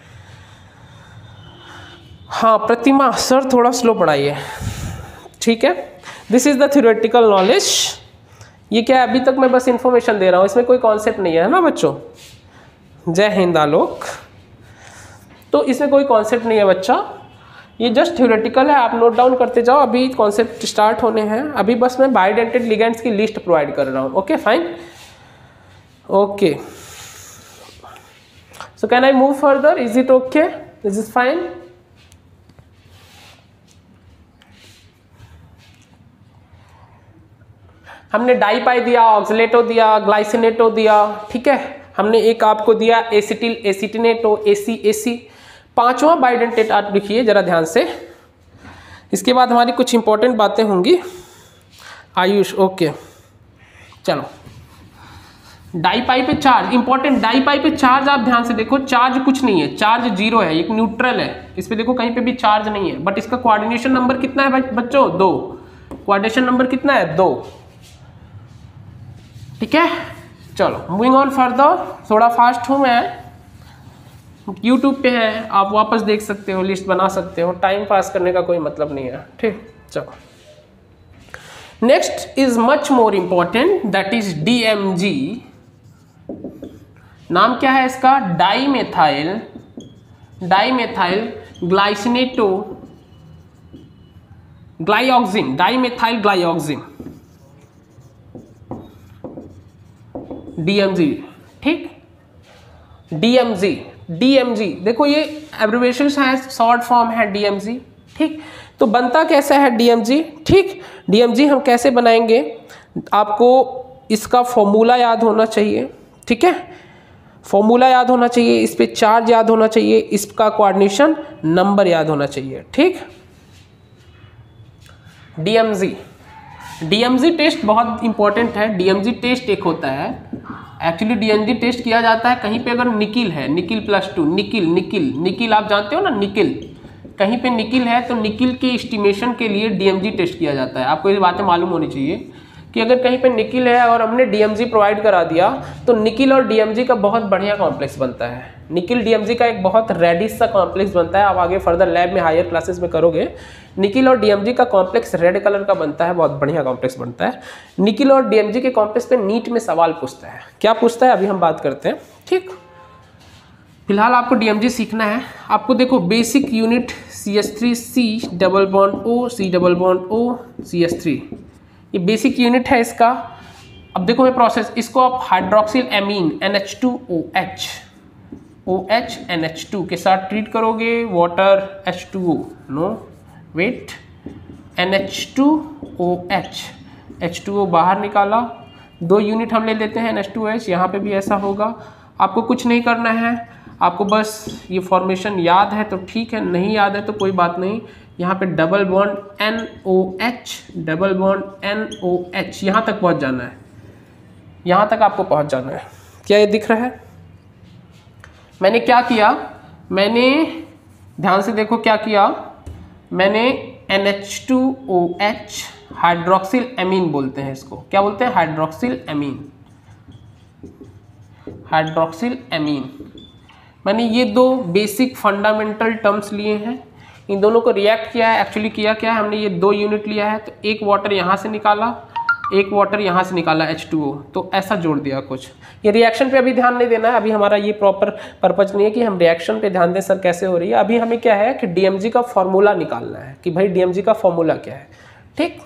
हाँ प्रतिमा सर थोड़ा स्लो पढ़ाइए। ठीक है, this is the theoretical knowledge. ये क्या है, अभी तक मैं बस इंफॉर्मेशन दे रहा हूँ, इसमें कोई कॉन्सेप्ट नहीं है ना बच्चों। जय हिंद आलोक। तो इसमें कोई कॉन्सेप्ट नहीं है बच्चा, ये जस्ट थ्योरेटिकल है। आप नोट डाउन करते जाओ, अभी कॉन्सेप्ट स्टार्ट होने हैं। अभी बस मैं बाइडेंटेड लिगेंड्स की लिस्ट प्रोवाइड कर रहा हूँ। Okay fine, okay. So can I move further, is it okay, is it fine? हमने डाईपाई दिया, ऑक्सिलेटो दिया, ग्लाइसिनेटो दिया। ठीक है, हमने एक आपको दिया एसिटिल एसिटिनेटो, एसी एसी। पांचवा बाइडेंटेट आप लिखिए जरा ध्यान से। इसके बाद हमारी कुछ इंपॉर्टेंट बातें होंगी। आयुष ओके, चलो डाईपाई पे चार्ज इंपॉर्टेंट। डाईपाई पे चार्ज आप ध्यान से देखो, चार्ज कुछ नहीं है, चार्ज जीरो है, एक न्यूट्रल है। इस पे देखो कहीं पे भी चार्ज नहीं है, बट इसका कोऑर्डिनेशन नंबर कितना है बच्चों, दो। कोऑर्डिनेशन नंबर कितना है, दो। ठीक है, चलो मूविंग ऑन फर्दर। थोड़ा फास्ट हूँ मैं, यूट्यूब पे है, आप वापस देख सकते हो, लिस्ट बना सकते हो। टाइम पास करने का कोई मतलब नहीं है। ठीक, चलो next is much more important, that is DMG. नाम क्या है इसका, dimethyl, dimethyl glycinato glyoxime, dimethyl glyoxime, DMG. ठीक, डीएमजी, डीएमजी देखो ये एब्रिविएशन है, शॉर्ट फॉर्म है डीएमजी। ठीक, तो बनता कैसा है डीएमजी। ठीक, डीएमजी हम कैसे बनाएंगे, आपको इसका फॉर्मूला याद होना चाहिए। ठीक है, फॉर्मूला याद होना चाहिए, इस पे चार्ज याद होना चाहिए, इसका कोऑर्डिनेशन नंबर याद होना चाहिए। ठीक, डीएमजी, डीएमजी टेस्ट बहुत इंपॉर्टेंट है। डीएमजी टेस्ट एक होता है, एक्चुअली डीएमजी टेस्ट किया जाता है कहीं पे अगर निकिल है, nickel plus two, nickel nickel nickel आप जानते हो ना, निकिल, कहीं पे निकिल है तो निकिल के एस्टिमेशन के लिए डीएमजी टेस्ट किया जाता है। आपको ये बातें मालूम होनी चाहिए कि अगर कहीं पे निकिल है और हमने डीएमजी प्रोवाइड करा दिया तो निकिल और डीएमजी का बहुत बढ़िया कॉम्प्लेक्स बनता है। निकिल डीएमजी का एक बहुत रेडिश सा कॉम्प्लेक्स बनता है। आप आगे फर्दर लैब में हायर क्लासेस में करोगे, निकिल और डीएमजी का कॉम्प्लेक्स रेड कलर का बनता है, बहुत बढ़िया कॉम्प्लेक्स बनता है। निकिल और डीएमजी के कॉम्प्लेक्स पे नीट में सवाल पूछता है। क्या पूछता है अभी हम बात करते हैं। ठीक, फिलहाल आपको डीएमजी सीखना है। आपको देखो basic unit C H three C double bond O, C double bond O, C H three, ये बेसिक यूनिट है इसका। अब देखो ये प्रोसेस, इसको आप hydroxyl amine N H two O H, O H N H two के साथ ट्रीट करोगे। Water H two O, no wait, N H two O H, H two O बाहर निकाला, दो यूनिट हम ले लेते हैं एन एच टू एच, यहाँ पे भी ऐसा होगा। आपको कुछ नहीं करना है, आपको बस ये फॉर्मेशन याद है तो ठीक है, नहीं याद है तो कोई बात नहीं। यहाँ पे double bond N O H, double bond N O H, यहाँ तक पहुँच जाना है, यहाँ तक आपको पहुँच जाना है। क्या ये दिख रहा है? मैंने क्या किया, मैंने ध्यान से देखो क्या किया, मैंने N H two O H, hydroxyl amine बोलते हैं इसको, क्या बोलते हैं? Hydroxyl amine, hydroxyl amine. मैंने ये दो बेसिक फंडामेंटल टर्म्स लिए हैं, इन दोनों को रिएक्ट किया है। एक्चुअली किया क्या है, हमने ये दो यूनिट लिया है, तो एक वाटर यहाँ से निकाला, एक वाटर यहाँ से निकाला एच टू ओ, तो ऐसा जोड़ दिया कुछ। ये रिएक्शन पे अभी ध्यान नहीं देना है, अभी हमारा ये प्रॉपर पर्पज नहीं है कि हम रिएक्शन पे ध्यान दें सर कैसे हो रही है। अभी हमें क्या है कि डीएमजी का फॉर्मूला निकालना है कि भाई डीएमजी का फॉर्मूला क्या है। ठीक,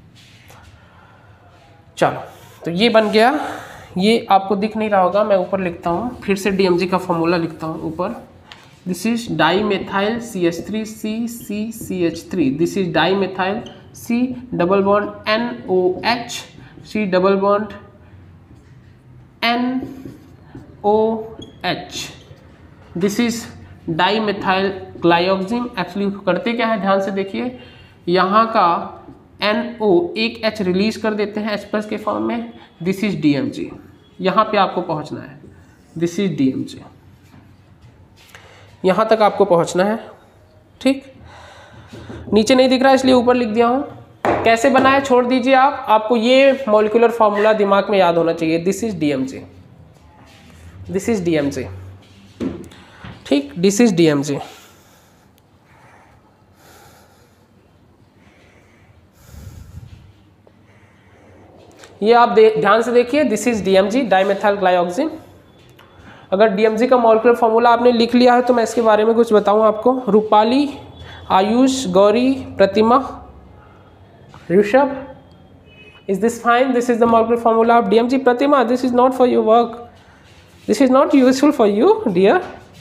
चलो तो ये बन गया। ये आपको दिख नहीं रहा होगा, मैं ऊपर लिखता हूँ, फिर से डीएमजी का फॉर्मूला लिखता हूँ ऊपर। This is dimethyl C H three C C C H three, this is dimethyl C double bond N O H, C double bond N O H, this is dimethyl glyoxime. Actually करते क्या है, ध्यान से देखिए, यहाँ का N O एक H release कर देते हैं एच प्लस के फॉर्म में, this is D M G, यहाँ पे आपको पहुँचना है, this is D M G, यहाँ तक आपको पहुँचना है। ठीक, नीचे नहीं दिख रहा इसलिए ऊपर लिख दिया हूँ। कैसे बना है छोड़ दीजिए आप, आपको ये मॉलिक्यूलर फॉर्मूला दिमाग में याद होना चाहिए, this is DMG, this is DMG. ठीक, दिस इज डीएमजी। ये आप ध्यान से देखिए, this is DMG, dimethyl glyoxime. अगर डीएमजी का मॉलिक्यूलर फॉर्मूला आपने लिख लिया है तो मैं इसके बारे में कुछ बताऊं आपको। रूपाली, आयुष, गौरी, प्रतिमा, Rishabh, is this fine? This is the molecular formula of D M G. Pratima, this is not for your work, this is not useful for you dear.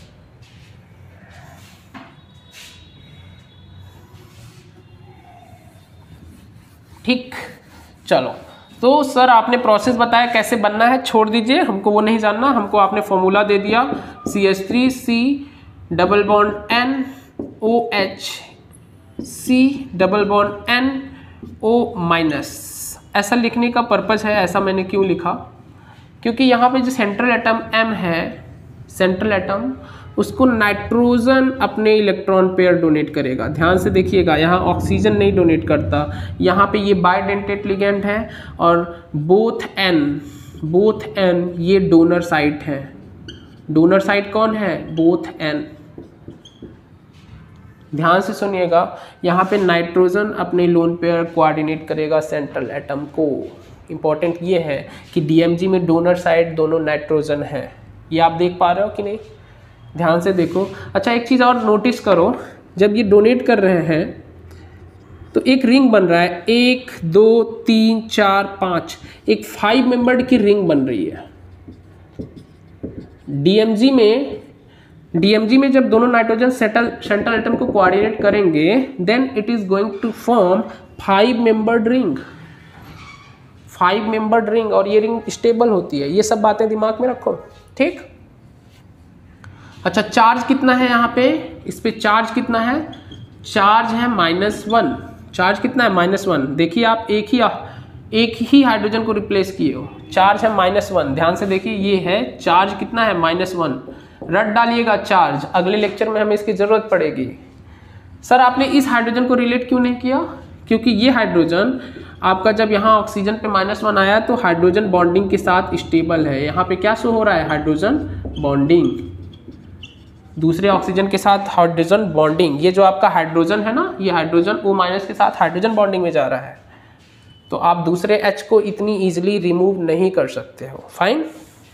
ठीक, चलो तो सर आपने प्रोसेस बताया कैसे बनना है, छोड़ दीजिए, हमको वो नहीं जानना, हमको आपने फॉर्मूला दे दिया C H three C double bond N O H, C double bond N O minus. ऐसा लिखने का पर्पज़ है, ऐसा मैंने क्यों लिखा, क्योंकि यहाँ पे जो सेंट्रल एटम M है, सेंट्रल एटम, उसको नाइट्रोजन अपने इलेक्ट्रॉन पेयर डोनेट करेगा। ध्यान से देखिएगा, यहाँ ऑक्सीजन नहीं डोनेट करता, यहाँ पे ये बाइडेंटेट लिगेंड है और बोथ N, बोथ N ये डोनर साइट है। डोनर साइट कौन है? Both N। ध्यान से सुनिएगा, यहाँ पे नाइट्रोजन अपने लोन पेयर कोऑर्डिनेट करेगा सेंट्रल एटम को। इम्पॉर्टेंट ये है कि डीएमजी में डोनर साइड दोनों नाइट्रोजन है। ये आप देख पा रहे हो कि नहीं? ध्यान से देखो। अच्छा, एक चीज़ और नोटिस करो, जब ये डोनेट कर रहे हैं तो एक रिंग बन रहा है, एक दो तीन चार पाँच, एक फाइव मेंबर्ड की रिंग बन रही है। डीएमजी में डीएमजी में जब दोनों नाइट्रोजन सेटल सेंट्रल एटम को कोऑर्डिनेट करेंगे, then it is going to form five membered ring, five membered ring, और ये रिंग स्टेबल होती है। ये सब बातें दिमाग में रखो, ठीक। अच्छा, चार्ज कितना है यहाँ पे? इस पे चार्ज कितना है? चार्ज है माइनस वन। चार्ज कितना है? Minus one. देखिए आप एक ही एक ही हाइड्रोजन को रिप्लेस किए हो, चार्ज है माइनस वन। ध्यान से देखिए, ये है चार्ज कितना है? Minus one. रट डालिएगा चार्ज, अगले लेक्चर में हमें इसकी ज़रूरत पड़ेगी। सर आपने इस हाइड्रोजन को रिलेट क्यों नहीं किया? क्योंकि ये हाइड्रोजन आपका जब यहाँ ऑक्सीजन पे माइनस वन आया तो हाइड्रोजन बॉन्डिंग के साथ स्टेबल है। यहाँ पे क्या शो हो रहा है? हाइड्रोजन बॉन्डिंग, दूसरे ऑक्सीजन के साथ हाइड्रोजन बॉन्डिंग। ये जो आपका हाइड्रोजन है ना, ये हाइड्रोजन ओ माइनस के साथ हाइड्रोजन बॉन्डिंग में जा रहा है, तो आप दूसरे H को इतनी इजीली रिमूव नहीं कर सकते हो। फाइन।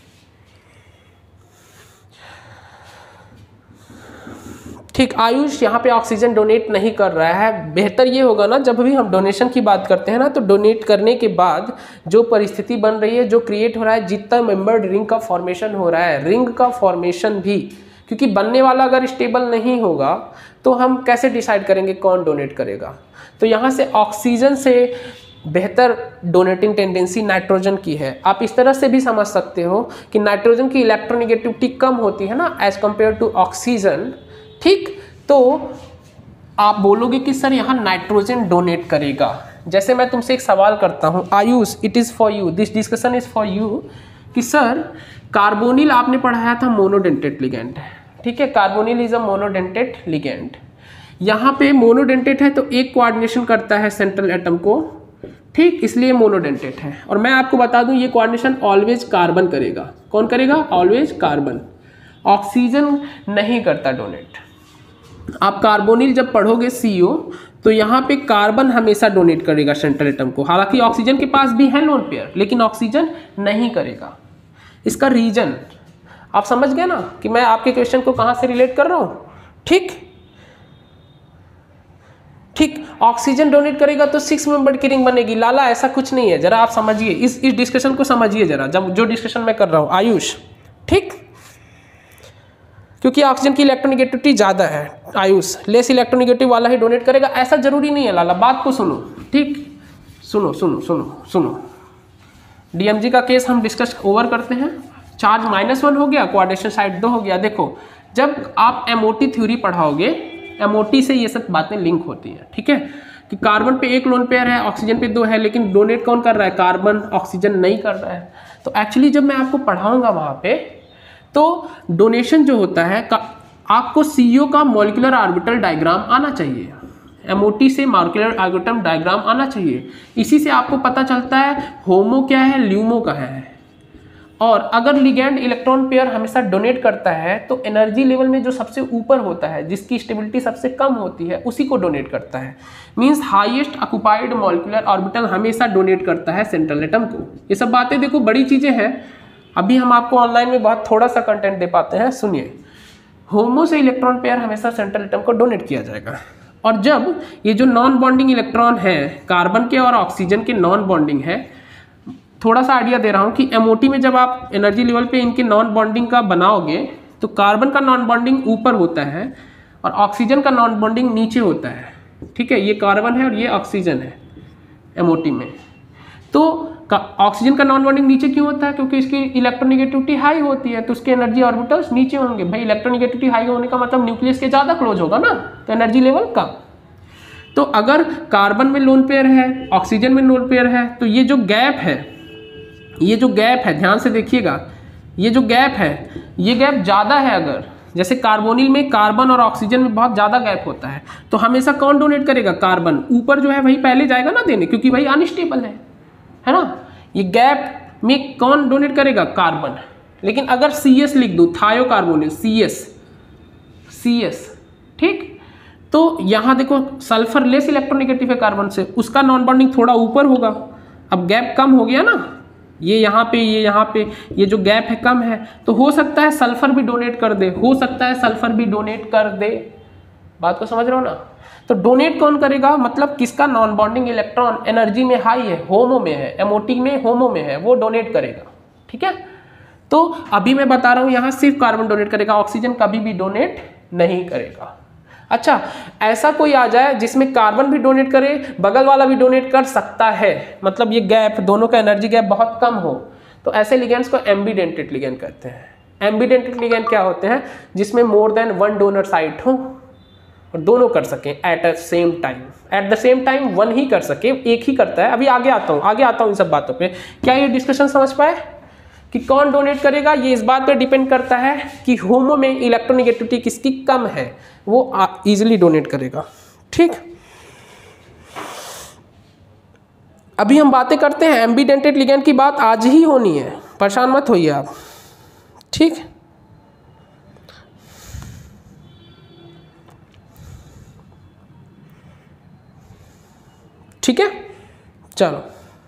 ठीक, आयुष यहाँ पे ऑक्सीजन डोनेट नहीं कर रहा है। बेहतर ये होगा ना, जब भी हम डोनेशन की बात करते हैं ना, तो डोनेट करने के बाद जो परिस्थिति बन रही है, जो क्रिएट हो रहा है, जितना मेंबर्ड रिंग का फॉर्मेशन हो रहा है, रिंग का फॉर्मेशन भी, क्योंकि बनने वाला अगर स्टेबल नहीं होगा तो हम कैसे डिसाइड करेंगे कौन डोनेट करेगा? तो यहाँ से ऑक्सीजन से बेहतर डोनेटिंग टेंडेंसी नाइट्रोजन की है। आप इस तरह से भी समझ सकते हो कि नाइट्रोजन की इलेक्ट्रोनेगेटिविटी कम होती है ना एज कंपेयर टू ऑक्सीजन, ठीक। तो आप बोलोगे कि सर यहाँ नाइट्रोजन डोनेट करेगा। जैसे मैं तुमसे एक सवाल करता हूँ, Ayush, it is for you, this discussion is for you, कि सर कार्बोनिल आपने पढ़ाया था मोनोडेंटेट लिगेंड, ठीक है, carbonyl is a monodentate ligand. यहाँ पे मोनोडेंटेट है तो एक कोऑर्डिनेशन करता है सेंट्रल एटम को, ठीक, इसलिए मोनोडेंटेट है। और मैं आपको बता दूं ये कोऑर्डिनेशन ऑलवेज कार्बन करेगा। कौन करेगा? Always carbon. ऑक्सीजन नहीं करता डोनेट। आप कार्बोनिल जब पढ़ोगे सी ओ तो यहाँ पे कार्बन हमेशा डोनेट करेगा सेंट्रल एटम को। हालांकि ऑक्सीजन के पास भी है लोन पेयर, लेकिन ऑक्सीजन नहीं करेगा। इसका रीजन आप समझ गए ना कि मैं आपके क्वेश्चन को कहाँ से रिलेट कर रहा हूँ, ठीक ठीक। ऑक्सीजन डोनेट करेगा तो सिक्स मेंबर की रिंग बनेगी। लाला ऐसा कुछ नहीं है, जरा आप समझिए, इस इस डिस्कशन को समझिए जरा, जब जो डिस्कशन मैं कर रहा हूँ आयुष, ठीक। क्योंकि ऑक्सीजन की इलेक्ट्रोनेगेटिविटी ज़्यादा है, आयुष लेस इलेक्ट्रोनेगेटिव वाला ही डोनेट करेगा, ऐसा जरूरी नहीं है लाला, बात को सुनो, ठीक। सुनो सुनो सुनो सुनो डीएमजी का केस हम डिस्कस ओवर करते हैं। चार्ज माइनस वन हो गया, कोऑर्डिनेशन साइड दो हो गया। देखो जब आप एमओटी थ्योरी पढ़ाओगे, एमओटी से ये सब बातें लिंक होती है, ठीक है, कि कार्बन पे एक लोन पेयर है, ऑक्सीजन पे दो है, लेकिन डोनेट कौन कर रहा है? कार्बन, ऑक्सीजन नहीं कर रहा है। तो एक्चुअली जब मैं आपको पढ़ाऊंगा वहाँ पे, तो डोनेशन जो होता है आपको सीओ का मॉलिक्यूलर ऑर्बिटल डायग्राम आना चाहिए, एमओटी से मॉलिक्यूलर ऑर्बिटल डायग्राम आना चाहिए। इसी से आपको पता चलता है होमो क्या है, ल्यूमो का है। और अगर लिगैंड इलेक्ट्रॉन पेयर हमेशा डोनेट करता है तो एनर्जी लेवल में जो सबसे ऊपर होता है, जिसकी स्टेबिलिटी सबसे कम होती है, उसी को डोनेट करता है। Means highest occupied molecular orbital हमेशा डोनेट करता है सेंट्रल एटम को। ये सब बातें देखो बड़ी चीज़ें हैं, अभी हम आपको ऑनलाइन में बहुत थोड़ा सा कंटेंट दे पाते हैं। सुनिए, होमो से इलेक्ट्रॉन पेयर हमेशा सेंट्रल एटम को डोनेट किया जाएगा। और जब ये जो नॉन बॉन्डिंग इलेक्ट्रॉन है, कार्बन के और ऑक्सीजन के नॉन बॉन्डिंग है, थोड़ा सा आइडिया दे रहा हूँ कि एमओटी में जब आप एनर्जी लेवल पे इनके नॉन बॉन्डिंग का बनाओगे तो कार्बन का नॉन बॉन्डिंग ऊपर होता है और ऑक्सीजन का नॉन बॉन्डिंग नीचे होता है, ठीक है। ये कार्बन है और ये ऑक्सीजन है एमओटी में। तो ऑक्सीजन का नॉन बॉन्डिंग नीचे क्यों होता है? क्योंकि इसकी इलेक्ट्रोनेगेटिविटी हाई होती है, तो उसके एनर्जी ऑर्बिटल्स नीचे होंगे। भाई इलेक्ट्रोनेगेटिविटी हाई होने का मतलब न्यूक्लियस के ज़्यादा क्लोज होगा ना, तो एनर्जी लेवल कम। तो अगर कार्बन में लोन पेयर है, ऑक्सीजन में लोन पेयर है, तो ये जो गैप है, ये जो गैप है, ध्यान से देखिएगा, ये जो गैप है, ये गैप ज़्यादा है। अगर जैसे कार्बोनिल में कार्बन और ऑक्सीजन में बहुत ज़्यादा गैप होता है, तो हमेशा कौन डोनेट करेगा? कार्बन। ऊपर जो है वही पहले जाएगा ना देने, क्योंकि वही अनस्टेबल है, है ना। ये गैप में कौन डोनेट करेगा? कार्बन। लेकिन अगर सी एस लिख दूँ, थायोकार्बोनिल, सी एस सी एस, ठीक, तो यहाँ देखो सल्फर लेस इलेक्ट्रोनेगेटिव है कार्बन से, उसका नॉन बॉन्डिंग थोड़ा ऊपर होगा। अब गैप कम हो गया ना, ये यहाँ पे, ये यहाँ पे, ये जो गैप है कम है, तो हो सकता है सल्फर भी डोनेट कर दे, हो सकता है सल्फर भी डोनेट कर दे। बात को समझ रहे हो ना। तो डोनेट कौन करेगा? मतलब किसका नॉन बॉन्डिंग इलेक्ट्रॉन एनर्जी में हाई है, होमो में है, एमओटी में होमो में है, वो डोनेट करेगा, ठीक है। तो अभी मैं बता रहा हूँ यहाँ सिर्फ कार्बन डोनेट करेगा, ऑक्सीजन कभी भी डोनेट नहीं करेगा। अच्छा, ऐसा कोई आ जाए जिसमें कार्बन भी डोनेट करे, बगल वाला भी डोनेट कर सकता है, मतलब ये गैप, दोनों का एनर्जी गैप बहुत कम हो, तो ऐसे लिगेंड्स को एम्बीडेंटेड लिगेंड कहते हैं। एम्बीडेंटेड लिगेंड क्या होते हैं? जिसमें more than one donor site हो और दोनों कर सकें at the same time. At the same time one ही कर सके, एक ही करता है। अभी आगे आता हूँ, आगे आता हूँ इन सब बातों पे। क्या ये डिस्कशन समझ पाए कि कौन डोनेट करेगा? ये इस बात पर डिपेंड करता है कि होमो में इलेक्ट्रोनेगेटिविटी किसकी कम है, वो इजीली डोनेट करेगा, ठीक। अभी हम बातें करते हैं एम्बीडेंटेड लिगेंड की, बात आज ही होनी है, परेशान मत होइए आप, ठीक। ठीक है, चलो।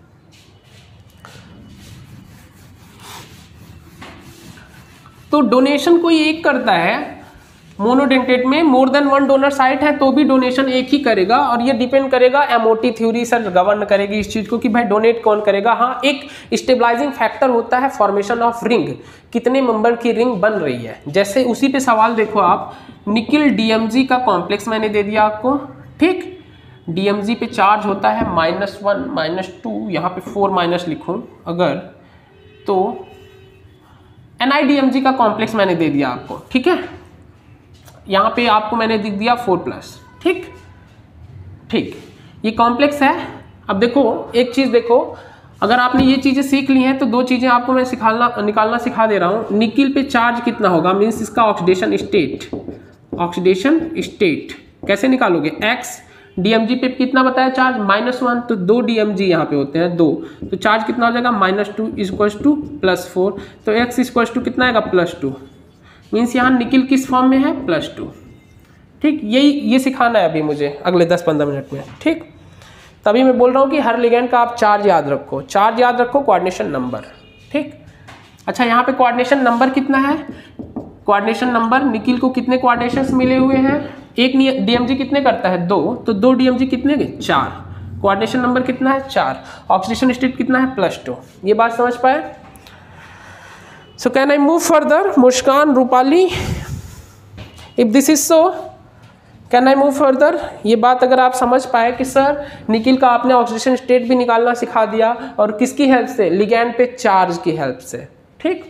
तो डोनेशन कोई एक करता है, मोनोडेंटेट में more than one donor site है तो भी डोनेशन एक ही करेगा, और ये डिपेंड करेगा एमओटी थ्योरी सर गवर्न करेगी इस चीज को कि भाई डोनेट कौन करेगा। हाँ, एक स्टेबलाइजिंग फैक्टर होता है फॉर्मेशन ऑफ रिंग, कितने मेंबर की रिंग बन रही है। जैसे उसी पे सवाल देखो आप, निकिल डीएमजी का कॉम्प्लेक्स मैंने दे दिया आपको, ठीक। डीएमजी पे चार्ज होता है माइनस वन माइनस टू, यहाँ पे फोर माइनस लिखूँ अगर, तो एनआईडीएमजी का कॉम्प्लेक्स मैंने दे दिया आपको, ठीक है। यहाँ पे आपको मैंने दिख दिया फोर प्लस, ठीक ठीक ये कॉम्प्लेक्स है। अब देखो एक चीज़ देखो, अगर आपने ये चीज़ें सीख ली हैं तो दो चीज़ें आपको मैं सिखाना निकालना सिखा दे रहा हूँ। निकिल पे चार्ज कितना होगा, मीन्स इसका ऑक्सीडेशन स्टेट, ऑक्सीडेशन स्टेट कैसे निकालोगे, एक्स, डीएमजी पे कितना बताया चार्ज माइनस वन, तो दो डीएमजी यहाँ पे होते हैं दो, तो चार्ज कितना हो जाएगा minus two equals to plus four, तो एक्स इक्वल्स टू कितना आएगा प्लस टू, मीन्स यहाँ निकिल किस फॉर्म में है प्लस टू, ठीक। यही ये सिखाना है अभी मुझे अगले दस पंद्रह मिनट में, ठीक। तभी मैं बोल रहा हूँ कि हर लिगेंड का आप चार्ज याद रखो, चार्ज याद रखो, कोऑर्डिनेशन नंबर, ठीक। अच्छा यहाँ पे कोऑर्डिनेशन नंबर कितना है, कोऑर्डिनेशन नंबर निकिल को कितने कोऑर्डिनेशंस मिले हुए हैं, एक डीएमजी कितने करता है दो, तो दो डीएमजी कितने गए चार, कोऑर्डिनेशन नंबर कितना है चार, ऑक्सीडेशन स्टेट कितना है प्लस टू। ये बात समझ पाए। So can I move further, Muskan, Rupali, if this is so can I move further. ये बात अगर आप समझ पाए कि सर निकिल का आपने ऑक्सीडेशन स्टेट भी निकालना सिखा दिया, और किसकी हेल्प से, लिगैंड पे चार्ज की हेल्प से, ठीक।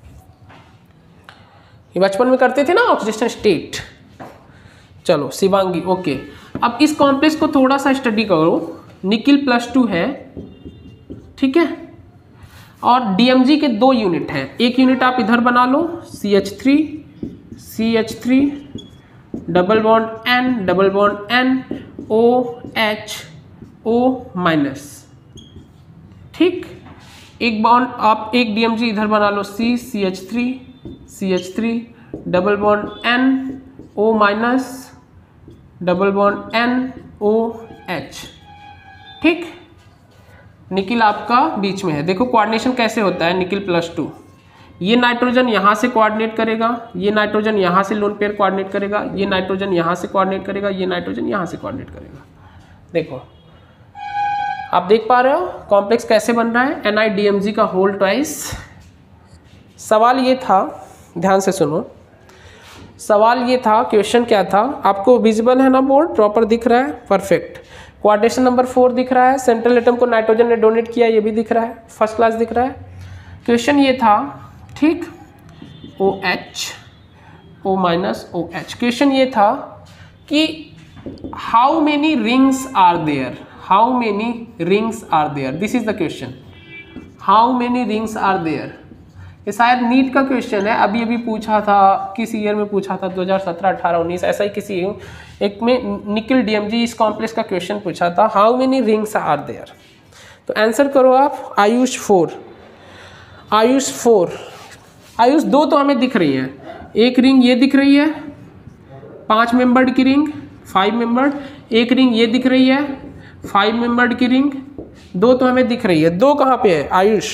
ये बचपन में करते थे ना ऑक्सीडेशन स्टेट। चलो शिवांगी, ओके। अब इस कॉम्प्लेक्स को थोड़ा सा स्टडी करो, निकिल प्लस टू है, ठीक है, और डीएमजी के दो यूनिट हैं, एक यूनिट आप इधर बना लो C H three, C H three double bond N, double bond N, O H O minus, ठीक। एक बॉन्ड आप एक डीएमजी इधर बना लो C, C H three, C H three double bond N, O minus, double bond N, O H, ठीक। Nickel आपका बीच में है। देखो कोऑर्डिनेशन कैसे होता है, निकिल प्लस टू, ये नाइट्रोजन यहाँ से कोऑर्डिनेट करेगा, ये नाइट्रोजन यहाँ से लोन पेयर कोऑर्डिनेट करेगा, ये नाइट्रोजन यहाँ से कोऑर्डिनेट करेगा, ये नाइट्रोजन यहाँ से कोऑर्डिनेट करेगा। देखो आप देख पा रहे हो कॉम्प्लेक्स कैसे बन रहा है, एनआईडीएमजी का होल ट्वाइस। सवाल ये था, ध्यान से सुनो, सवाल ये था, क्वेश्चन क्या था, आपको विजिबल है ना, बोर्ड प्रॉपर दिख रहा है, परफेक्ट। कोऑर्डिनेशन नंबर फोर दिख रहा है, सेंट्रल एटम को नाइट्रोजन ने डोनेट किया, ये भी दिख रहा है, फर्स्ट क्लास दिख रहा है। क्वेश्चन ये था, ठीक, O H, O minus, O H. Question ये था कि how many rings are there, how many rings are there, this is the question, how many rings are there. ये शायद नीट का क्वेश्चन है, अभी अभी पूछा था, किस ईयर में पूछा था, दो हज़ार सत्रह अठारह उन्नीस, ऐसा ही किसी एक में निकिल डीएमजी इस कॉम्प्लेक्स का क्वेश्चन पूछा था, how many rings are there. तो आंसर करो आप, आयुष फोर, आयुष फोर, आयुष दो तो हमें दिख रही है, एक रिंग ये दिख रही है, पांच मेंबर्ड की रिंग, फाइव मेंबर्ड, एक रिंग ये दिख रही है, फाइव मेंबर्ड की रिंग, दो तो हमें दिख रही है, दो कहाँ पे है आयुष,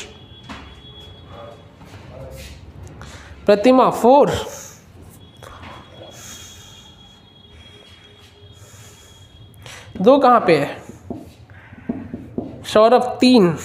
प्रतिमा फोर, दो कहाँ पे है, सौरभ तीन,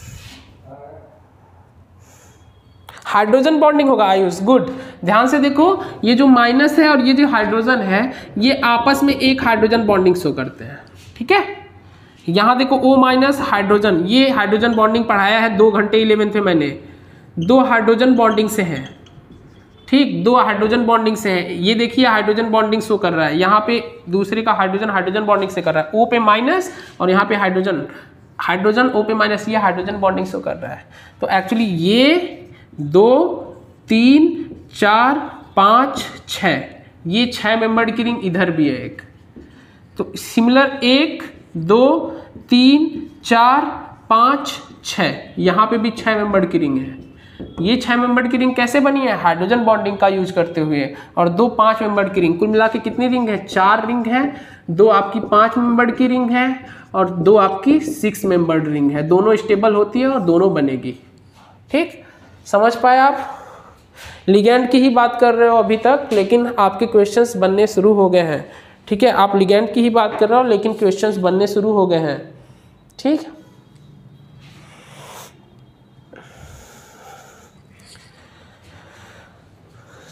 हाइड्रोजन बॉन्डिंग होगा आयुष, गुड। ध्यान से देखो, ये जो माइनस है और ये जो हाइड्रोजन है, ये आपस में एक हाइड्रोजन बॉन्डिंग शो करते हैं, ठीक है। यहाँ देखो ओ माइनस हाइड्रोजन, ये हाइड्रोजन बॉन्डिंग पढ़ाया है दो घंटे इलेवेंथ में मैंने, दो हाइड्रोजन बॉन्डिंग से है, ठीक, दो हाइड्रोजन बॉन्डिंग से है। ये देखिए हाइड्रोजन बॉन्डिंग शो कर रहा है, यहाँ पे दूसरे का हाइड्रोजन हाइड्रोजन बॉन्डिंग से कर रहा है, ओ पे माइनस और यहाँ पे हाइड्रोजन, हाइड्रोजन ओ पे माइनस, ये हाइड्रोजन बॉन्डिंग शो कर रहा है। तो एक्चुअली ये दो, तीन, चार, पाँच, छः, ये छः मेंबर्ड की रिंग इधर भी है एक, तो सिमिलर एक, दो, तीन, चार, पाँच, छः, यहाँ पे भी छः मेंबर्ड की रिंग है। ये छः मेंबर्ड की रिंग कैसे बनी है, हाइड्रोजन बॉन्डिंग का यूज करते हुए, और दो पाँच मेंबर्ड की रिंग, कुल मिला के कितनी रिंग है, चार रिंग है, दो आपकी पाँच मेंबर्ड की रिंग है और दो आपकी सिक्स मेंबर्ड रिंग है, दोनों स्टेबल होती है और दोनों बनेगी, ठीक। समझ पाए आप, लिगैंड की ही बात कर रहे हो अभी तक, लेकिन आपके क्वेश्चंस बनने शुरू हो गए हैं, ठीक है। आप लिगैंड की ही बात कर रहे हो लेकिन क्वेश्चंस बनने शुरू हो गए हैं, ठीक।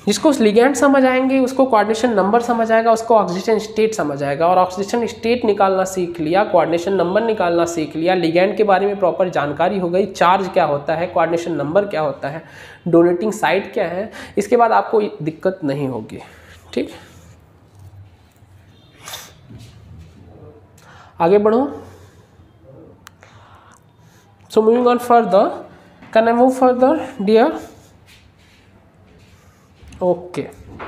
जिसको लिगैंड समझ आएंगे उसको कोऑर्डिनेशन नंबर समझ आएगा, उसको ऑक्सीजन स्टेट समझ आएगा, और ऑक्सीजन स्टेट निकालना सीख लिया, कोऑर्डिनेशन नंबर निकालना सीख लिया, लिगैंड के बारे में प्रॉपर जानकारी हो गई, चार्ज क्या होता है, कोऑर्डिनेशन नंबर क्या होता है, डोनेटिंग साइट क्या है, इसके बाद आपको दिक्कत नहीं होगी। ठीक, आगे बढ़ो। So moving on further, can I move further dear? Okay,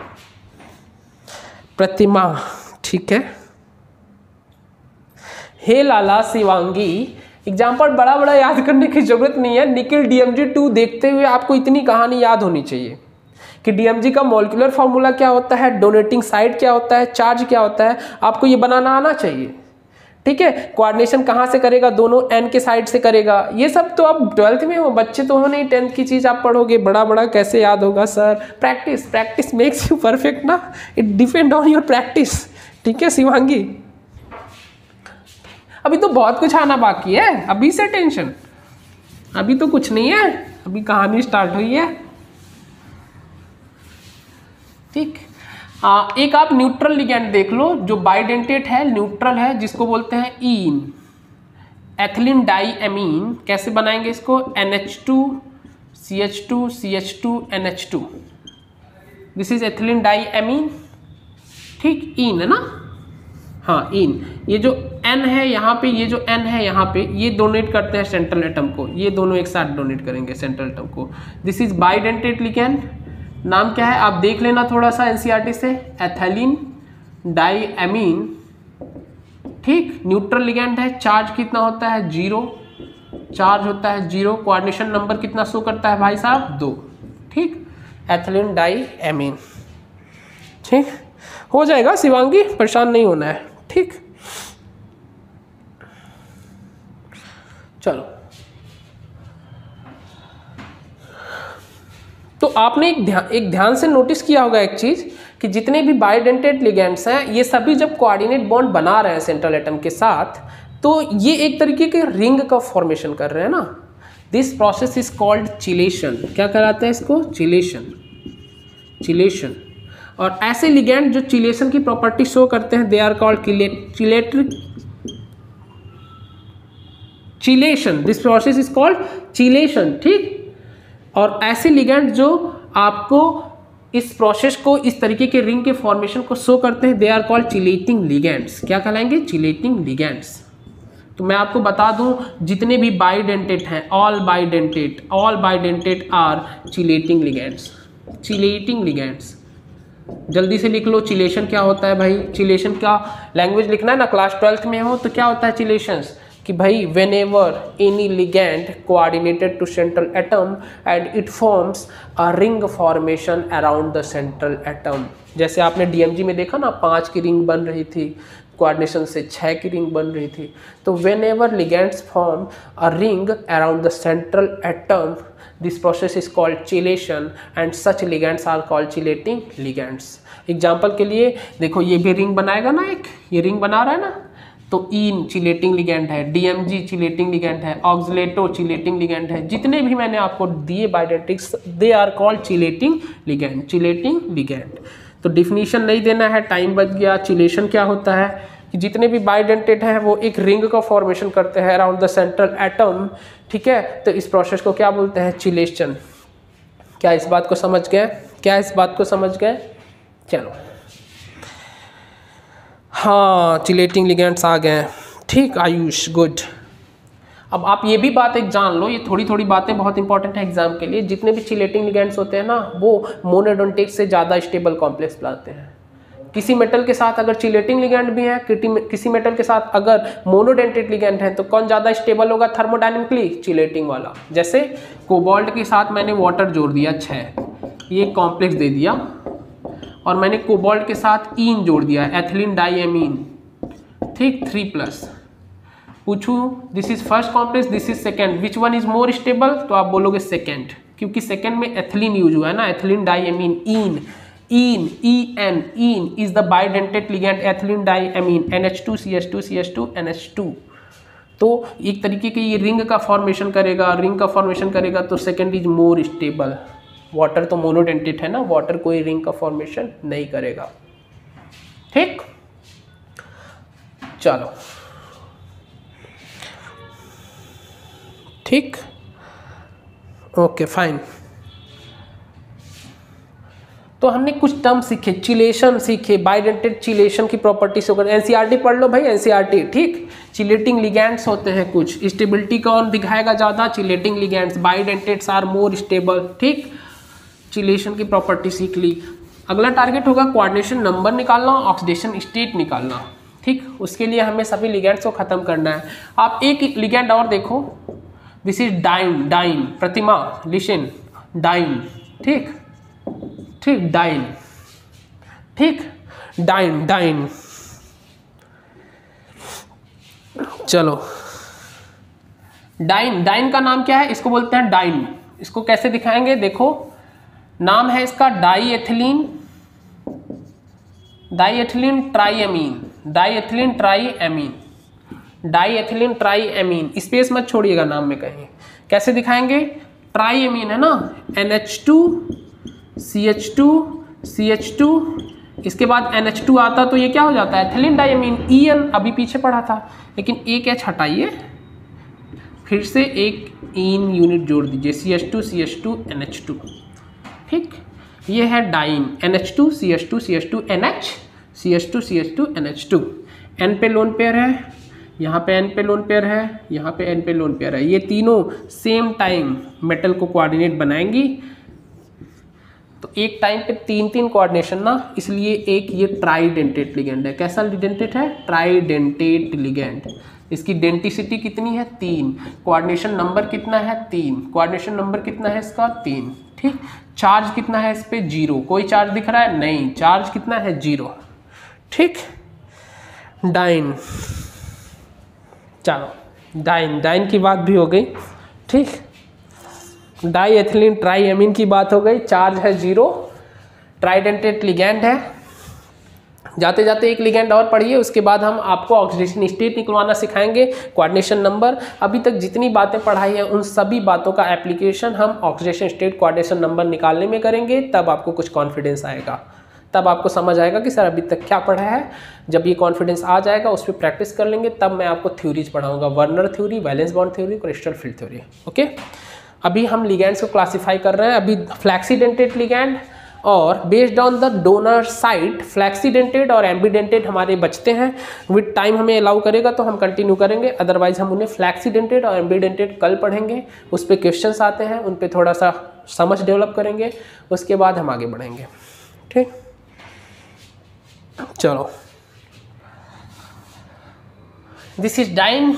Pratima, ठीक है। हे लाला शिवांगी, एग्जाम्पल बड़ा बड़ा याद करने की जरूरत नहीं है, निकिल डीएमजी टू देखते हुए आपको इतनी कहानी याद होनी चाहिए कि डीएमजी का मॉलिक्यूलर फॉर्मूला क्या होता है, डोनेटिंग साइट क्या होता है, चार्ज क्या होता है, आपको ये बनाना आना चाहिए। ठीक है, कोऑर्डिनेशन कहाँ से करेगा, दोनों एन के साइड से करेगा, ये सब तो अब ट्वेल्थ में हो, बच्चे तो हो नहीं, टेंथ की चीज़ आप पढ़ोगे, बड़ा बड़ा कैसे याद होगा sir? Practice, practice makes you perfect ना, it depend on your practice. ठीक है शिवांगी, अभी तो बहुत कुछ आना बाकी है, अभी से टेंशन, अभी तो कुछ नहीं है, अभी कहानी स्टार्ट हुई है। ठीक, आ, एक आप न्यूट्रल लिगैंड देख लो जो बाइडेंटेट है, न्यूट्रल है, जिसको बोलते हैं ईन, एथिलीन डाई एमीन। कैसे बनाएंगे इसको? N H two C H two C H two N H two, this is ethylene diamine. ठीक, ईन है ना, हाँ ईन। ये जो एन है यहाँ पे, ये जो एन है यहाँ पे, ये डोनेट करते हैं सेंट्रल एटम को, ये दोनों एक साथ डोनेट करेंगे सेंट्रल एटम को। दिस इज बाइडेंटेट लिगैंड, नाम क्या है आप देख लेना थोड़ा सा एनसीईआरटी से, एथिलीन डाई एमीन। ठीक, न्यूट्रल लिगैंड है, चार्ज कितना होता है? जीरो, चार्ज होता है जीरो, कोऑर्डिनेशन नंबर कितना शो करता है भाई साहब? दो। ठीक, एथिलीन डाई एमीन। ठीक, हो जाएगा शिवांगी, परेशान नहीं होना है। ठीक, चलो, तो आपने एक ध्यान एक ध्यान से नोटिस किया होगा एक चीज कि जितने भी बाइडेंटेट लिगैंड्स हैं ये सभी जब कोऑर्डिनेट बॉन्ड बना रहे हैं सेंट्रल एटम के साथ, तो ये एक तरीके के रिंग का फॉर्मेशन कर रहे हैं ना। This process is called chelation. क्या कहलाता है इसको? Chelation, chelation. और ऐसे लिगैंड जो चिलेशन की प्रॉपर्टी शो करते हैं they are called chelatric chelation. This process is called chelation. ठीक, और ऐसे लिगैंड जो आपको इस प्रोसेस को, इस तरीके के रिंग के फॉर्मेशन को शो करते हैं they are called chelating ligands. क्या कहलाएंगे? Chelating ligands. तो मैं आपको बता दूं जितने भी बाइडेंटेट हैं, all bidentate, all bidentate are chelating ligands. Chelating ligands, जल्दी से लिख लो चिलेशन क्या होता है भाई। चिलेशन का लैंग्वेज लिखना है ना, क्लास ट्वेल्थ में हो तो क्या होता है चिलेशंस, कि भाई whenever any ligand coordinated to central atom and it forms a ring formation around the central atom। जैसे आपने डीएमजी में देखा ना, पांच की रिंग बन रही थी, कोऑर्डिनेशन से छः की रिंग बन रही थी। तो whenever ligands form a ring around the central atom, this process is called chelation and such ligands are called chelating ligands। Example के लिए देखो, ये भी रिंग बनाएगा ना, एक ये रिंग बना रहा है ना, तो ईन चिलेटिंग लिगैंड है, डीएमजी चिलेटिंग लिगैंड है, ऑक्सलेटो चिलेटिंग लिगैंड है। जितने भी मैंने आपको दिए bidentates they are called chelating ligand, chelating ligand. तो डिफिनीशन नहीं देना है, टाइम बच गया। चिलेशन क्या होता है कि जितने भी बायोडेंटेट हैं वो एक रिंग का फॉर्मेशन करते हैं अराउंड द सेंट्रल एटम। ठीक है, तो इस प्रोसेस को क्या बोलते हैं? चिलेशन। क्या इस बात को समझ गए? क्या इस बात को समझ गए? चलो, हाँ चिलेटिंग लिगैंड्स आ गए। ठीक आयुष, गुड। अब आप ये भी बात एक जान लो, ये थोड़ी थोड़ी बातें बहुत इंपॉर्टेंट है एग्जाम के लिए। जितने भी चिलेटिंग लिगैंड्स होते हैं ना, वो मोनोडेंटेट से ज़्यादा स्टेबल कॉम्प्लेक्स बनाते हैं। किसी मेटल के साथ अगर चिलेटिंग लिगैंड भी है, किसी मेटल के साथ अगर मोनोडेंटेट लिगैंड है, तो कौन ज़्यादा स्टेबल होगा थर्मोडायनेमिकली? चिलेटिंग वाला। जैसे कोबाल्ट के साथ मैंने वाटर जोड़ दिया छः, ये कॉम्प्लेक्स दे दिया, और मैंने कोबाल्ट के साथ ईन जोड़ दिया, एथिलीन डाईएमीन। ठीक, थ्री प्लस। पूछूं this is first complex, this is second, which one is more stable? तो आप बोलोगे सेकेंड, क्योंकि सेकेंड में एथिलीन यूज हुआ है ना, ethylene diamine. En, en, E N, en is the bidentate ligand ethylene diamine, N H two C H two C H two N H two. तो एक तरीके के ये रिंग का फॉर्मेशन करेगा, रिंग का फॉर्मेशन करेगा तो second is more stable. Water तो मोनोडेंटेट है ना, वाटर कोई रिंग का फॉर्मेशन नहीं करेगा। ठीक, चलो ठीक, ओके फाइन। तो हमने कुछ टर्म सीखे, चिलेशन सीखे, बाइडेंटेट चिलेशन की प्रॉपर्टीज वगैरह, एनसीईआरटी पढ़ लो भाई, एनसीईआरटी। ठीक, चिलेटिंग लिगैंड्स होते हैं कुछ, स्टेबिलिटी कौन दिखाएगा ज़्यादा, chelating ligands, bidentates are more stable. ठीक, चिलेशन की प्रॉपर्टी सीख ली। अगला टारगेट होगा कोऑर्डिनेशन नंबर निकालना, ऑक्सीडेशन स्टेट निकालना। ठीक, उसके लिए हमें सभी लिगैंड्स को खत्म करना है। आप एक लिगैंड और देखो, this is dien, dien Pratima, listen, dien. ठीक ठीक, डाइन। ठीक, डाइन, डाइन। चलो, डाइन, डाइन का नाम क्या है, इसको बोलते हैं डाइन। इसको कैसे दिखाएंगे, देखो नाम है इसका डाईएथिलीन, डाईएथिलीन ट्राईएमीन, डाईएथिलीन ट्राईएमीन, डाईएथिलीन ट्राईएमीन। स्पेस मत छोड़िएगा नाम में कहीं। कैसे दिखाएंगे, ट्राईएमीन है ना, N H two C H two C H two, इसके बाद एन एच टू आता तो ये क्या हो जाता है, एथिलीन डाईएमीन, ई एन अभी पीछे पढ़ा था, लेकिन एक एच हटाइए, फिर से एक इन यूनिट जोड़ दीजिए, C H two C H two N H two. ठीक, ये है dien, N H two C H two C H two N H, C H two C H two N H two. N पे lone pair है, यहाँ पे N पे lone pair है, यहाँ पे एन पे लोन पेयर है, ये तीनों सेम टाइम मेटल को कोऑर्डिनेट बनाएंगी। तो एक टाइम पे तीन तीन कोऑर्डिनेशन ना, इसलिए एक ये ट्राइडेंटेट लिगेंड है। कैसा लिडेंटेट है, ट्राइडेंटेट लिगेंड। इसकी डेंटिसिटी कितनी है, तीन। कोऑर्डिनेशन नंबर कितना है, तीन। कोऑर्डिनेशन नंबर कितना है इसका, तीन। ठीक, चार्ज कितना है इस पे, जीरो। कोई चार्ज दिख रहा है, नहीं, चार्ज कितना है, जीरो। ठीक, डाइन, चलो डाइन, डाइन की बात भी हो गई। ठीक, डाईएथिलीन ट्राईएमीन की बात हो गई, चार्ज है जीरो, ट्राइडेंटेट लिगैंड है। जाते जाते एक लिगैंड और पढ़िए, उसके बाद हम आपको ऑक्सीडेशन स्टेट निकलवाना सिखाएंगे, कोऑर्डिनेशन नंबर। अभी तक जितनी बातें पढ़ाई हैं उन सभी बातों का एप्लीकेशन हम ऑक्सीडेशन स्टेट, कोऑर्डिनेशन नंबर निकालने में करेंगे, तब आपको कुछ कॉन्फिडेंस आएगा, तब आपको समझ आएगा कि सर अभी तक क्या पढ़ा है। जब ये कॉन्फिडेंस आ जाएगा, उस पर प्रैक्टिस कर लेंगे, तब मैं आपको थ्योरीज पढ़ाऊंगा, Werner theory, valence bond theory, crystal field theory. Okay, अभी हम लिगैंड्स को क्लासिफाई कर रहे हैं। अभी फ्लैक्सीडेंटेट लिगैंड और based on the donor site flexidentate और एम्बीडेंटेट हमारे बचते हैं। विद टाइम हमें अलाउ करेगा तो हम कंटिन्यू करेंगे, अदरवाइज हम उन्हें फ्लैक्सीडेंटेट और एम्बीडेंटेट कल पढ़ेंगे। उस पर क्वेश्चंस आते हैं, उन पर थोड़ा सा समझ डेवलप करेंगे, उसके बाद हम आगे बढ़ेंगे। ठीक, चलो, this is dien,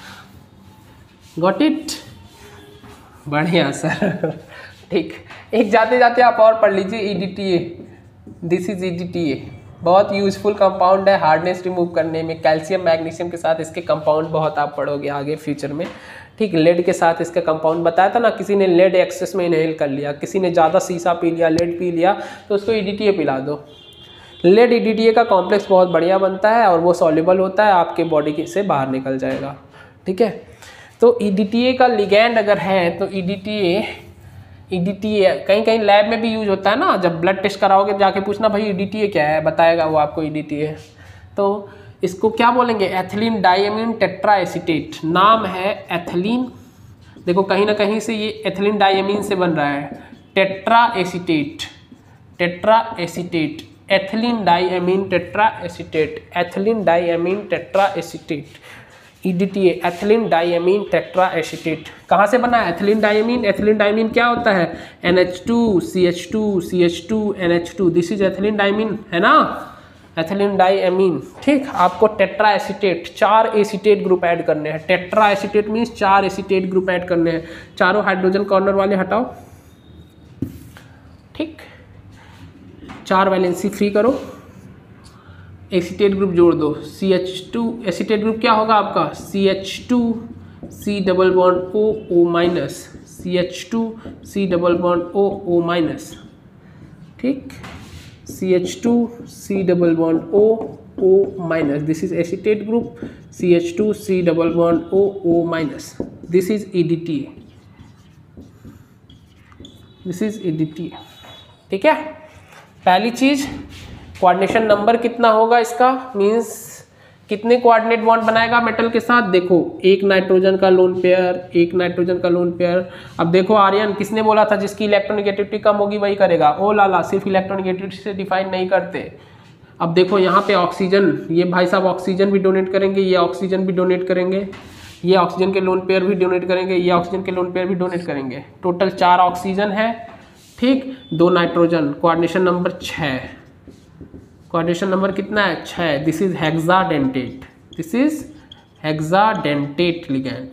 got it, बढ़िया सर। ठीक, एक जाते जाते आप और पढ़ लीजिए, E D T A, this is E D T A, बहुत यूजफुल कंपाउंड है हार्डनेस रिमूव करने में। कैल्शियम मैग्नीशियम के साथ इसके कंपाउंड बहुत आप पढ़ोगे आगे फ्यूचर में। ठीक, लेड के साथ इसका कंपाउंड बताया था ना, किसी ने लेड एक्सेस में इनहेल कर लिया, किसी ने ज़्यादा शीशा पी लिया, लेड पी लिया, तो उसको ई डी टी ए पिला दो। Lead E D T A का कॉम्प्लेक्स बहुत बढ़िया बनता है और वो सॉल्युबल होता है, आपके बॉडी से बाहर निकल जाएगा। ठीक है, तो ई डी टी ए का लिगैंड अगर है तो E D T A, E D T A कहीं कहीं लैब में भी यूज होता है ना, जब ब्लड टेस्ट कराओगे जाके पूछना भाई ई डी टी ए क्या है, बताएगा वो आपको ई डी टी ए। तो इसको क्या बोलेंगे, एथिलीन डाईएमीन टेट्रा एसीटेट, नाम है एथिलीन। देखो कहीं ना कहीं से ये एथिलीन डाईएमीन से बन रहा है, tetra acetate, tetra acetate, ethylene diamine tetra acetate, ethylene diamine tetra acetate, E D T A, ethylene diamine tetra acetate. कहाँ से बना है एथिलीन डाईएमीन, एथिलीन डाईएमीन क्या होता है, N H two C H two C H two N H two, this is ethylene diamine, है ना, ethylene diamine. ठीक, आपको टेट्रा एसीटेट, चार एसीटेट ग्रुप ऐड करने हैं। टेट्रा एसीटेट मीन्स चार एसीटेट ग्रुप ऐड करने हैं, चारों हाइड्रोजन कॉर्नर वाले हटाओ। ठीक, चार वैलेंसी फ्री करो, एसीटेट ग्रुप जोड़ दो, C H two, acetate group क्या होगा आपका, C H two C double bond O O minus, C H two C double bond O O minus. ठीक, C H two C double bond O O minus, this is acetate group, C H two C double bond O O minus, this is E D T A, this is E D T. ठीक है, पहली चीज coordination number कितना होगा इसका, means कितने coordinate bond बनाएगा metal के साथ। देखो एक नाइट्रोजन का लोन पेयर, एक नाइट्रोजन का लोन पेयर। अब देखो आर्यन किसने बोला था जिसकी इलेक्ट्रोनेगेटिविटी कम होगी वही करेगा। ओ लाला, सिर्फ इलेक्ट्रोनेगेटिविटी से डिफाइन नहीं करते। अब देखो यहाँ पे ऑक्सीजन, ये भाई साहब ऑक्सीजन भी डोनेट करेंगे, ये ऑक्सीजन भी डोनेट करेंगे, ये ऑक्सीजन के लोन पेयर भी डोनेट करेंगे, ये ऑक्सीजन के लोन पेयर भी डोनेट करेंगे। टोटल चार ऑक्सीजन है, ठीक, दो नाइट्रोजन। कोऑर्डिनेशन नंबर छः, कोऑर्डिनेशन नंबर कितना है, छः। This is hexadentate, this is hexadentate ligand,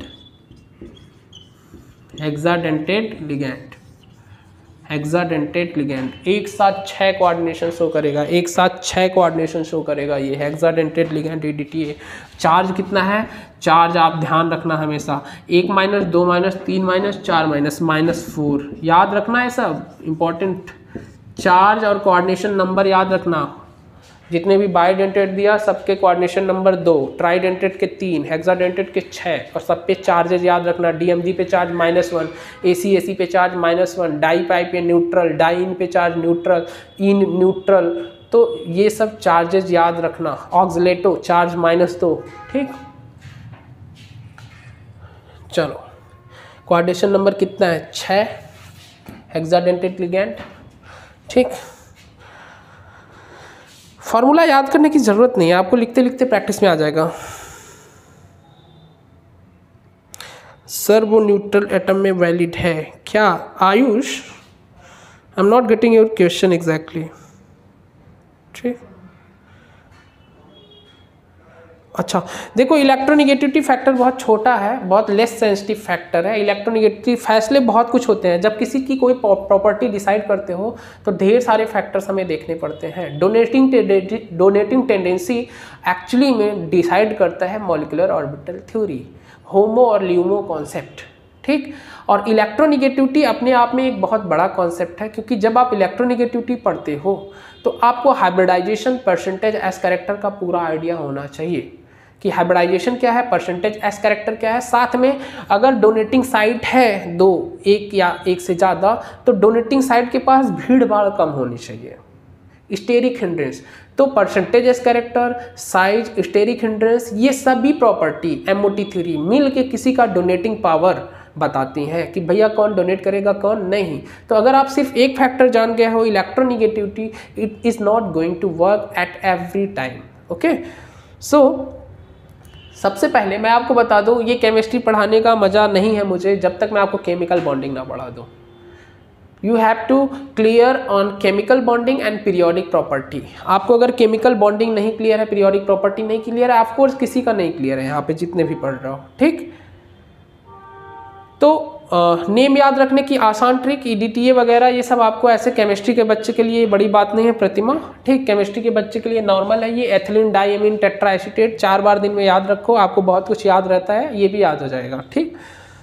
hexadentate ligand, hexadentate ligand. एक साथ छः कोऑर्डिनेशन शो करेगा, एक साथ छः कोऑर्डिनेशन शो करेगा ये hexadentate ligand E D T A. Charge कितना है, चार्ज आप ध्यान रखना हमेशा, एक माइनस, दो माइनस, तीन माइनस, चार माइनस, माइनस फोर, याद रखना है सब इंपॉर्टेंट। चार्ज और कोऑर्डिनेशन नंबर याद रखना। जितने भी बाइडेंटेट दिया सबके कोऑर्डिनेशन नंबर दो, ट्राइडेंटेट के तीन, हेक्साडेंटेट के छः, और सब पे चार्जेज याद रखना। डीएमजी पे charge minus one, acac पे charge minus one, dipy पे न्यूट्रल, डाई इन पे चार्ज न्यूट्रल, इन न्यूट्रल, तो ये सब चार्जेज याद रखना। ऑक्सीलेटो चार्ज माइनस दो, ठीक। चलो कोऑर्डिनेशन नंबर कितना है, छः, हेक्साडेंटेट लिगैंड, ठीक। फॉर्मूला याद करने की ज़रूरत नहीं है, आपको लिखते लिखते प्रैक्टिस में आ जाएगा। सर वो न्यूट्रल एटम में वैलिड है क्या, Ayush? I am not getting your question exactly, ठीक। अच्छा देखो, इलेक्ट्रोनेगेटिविटी फैक्टर बहुत छोटा है, बहुत लेस सेंसिटिव फैक्टर है। इलेक्ट्रोनेगेटिविटी फैसले बहुत कुछ होते हैं। जब किसी की कोई प्रॉपर्टी डिसाइड करते हो तो ढेर सारे फैक्टर्स हमें देखने पड़ते हैं। डोनेटिंग डोनेटिंग टेंडेंसी एक्चुअली में डिसाइड करता है मॉलिक्यूलर ऑर्बिटल थ्योरी, होमो और ल्यूमो कॉन्सेप्ट, ठीक। और इलेक्ट्रोनेगेटिविटी अपने आप में एक बहुत बड़ा कॉन्सेप्ट है, क्योंकि जब आप इलेक्ट्रोनेगेटिविटी पढ़ते हो तो आपको हाइब्रिडाइजेशन, परसेंटेज एस कैरेक्टर का पूरा आइडिया होना चाहिए कि हाइब्रिडाइजेशन क्या है, परसेंटेज एस कैरेक्टर क्या है। साथ में अगर डोनेटिंग साइट है दो, एक या एक से ज़्यादा, तो डोनेटिंग साइट के पास भीड़ भाड़ कम होनी चाहिए। स्टेरिक हिंड्रेंस, तो percentage S character, size, steric hindrance, ये सभी प्रॉपर्टी एमओटी थ्योरी मिल के किसी का डोनेटिंग पावर बताती हैं कि भैया कौन डोनेट करेगा कौन नहीं। तो अगर आप सिर्फ एक फैक्टर जान गए हो, electronegativity, it is not going to work at every time, okay. So सबसे पहले मैं आपको बता दूं, ये केमिस्ट्री पढ़ाने का मज़ा नहीं है मुझे जब तक मैं आपको केमिकल बॉन्डिंग ना पढ़ा दूं। You have to clear on chemical bonding and periodic property. आपको अगर केमिकल बॉन्डिंग नहीं क्लियर है, पीरियोडिक प्रॉपर्टी नहीं क्लियर है, ऑफकोर्स किसी का नहीं क्लियर है यहाँ पे जितने भी पढ़ रहे हो, ठीक। तो नेम याद रखने की आसान trick, E D T A वगैरह ये सब आपको ऐसे केमिस्ट्री के बच्चे के लिए बड़ी बात नहीं है प्रतिमा, ठीक। केमिस्ट्री के बच्चे के लिए नॉर्मल है ये। एथिलीन डाइमीन टेट्रा एसीटेट चार बार दिन में याद रखो, आपको बहुत कुछ याद रहता है, ये भी याद हो जाएगा, ठीक।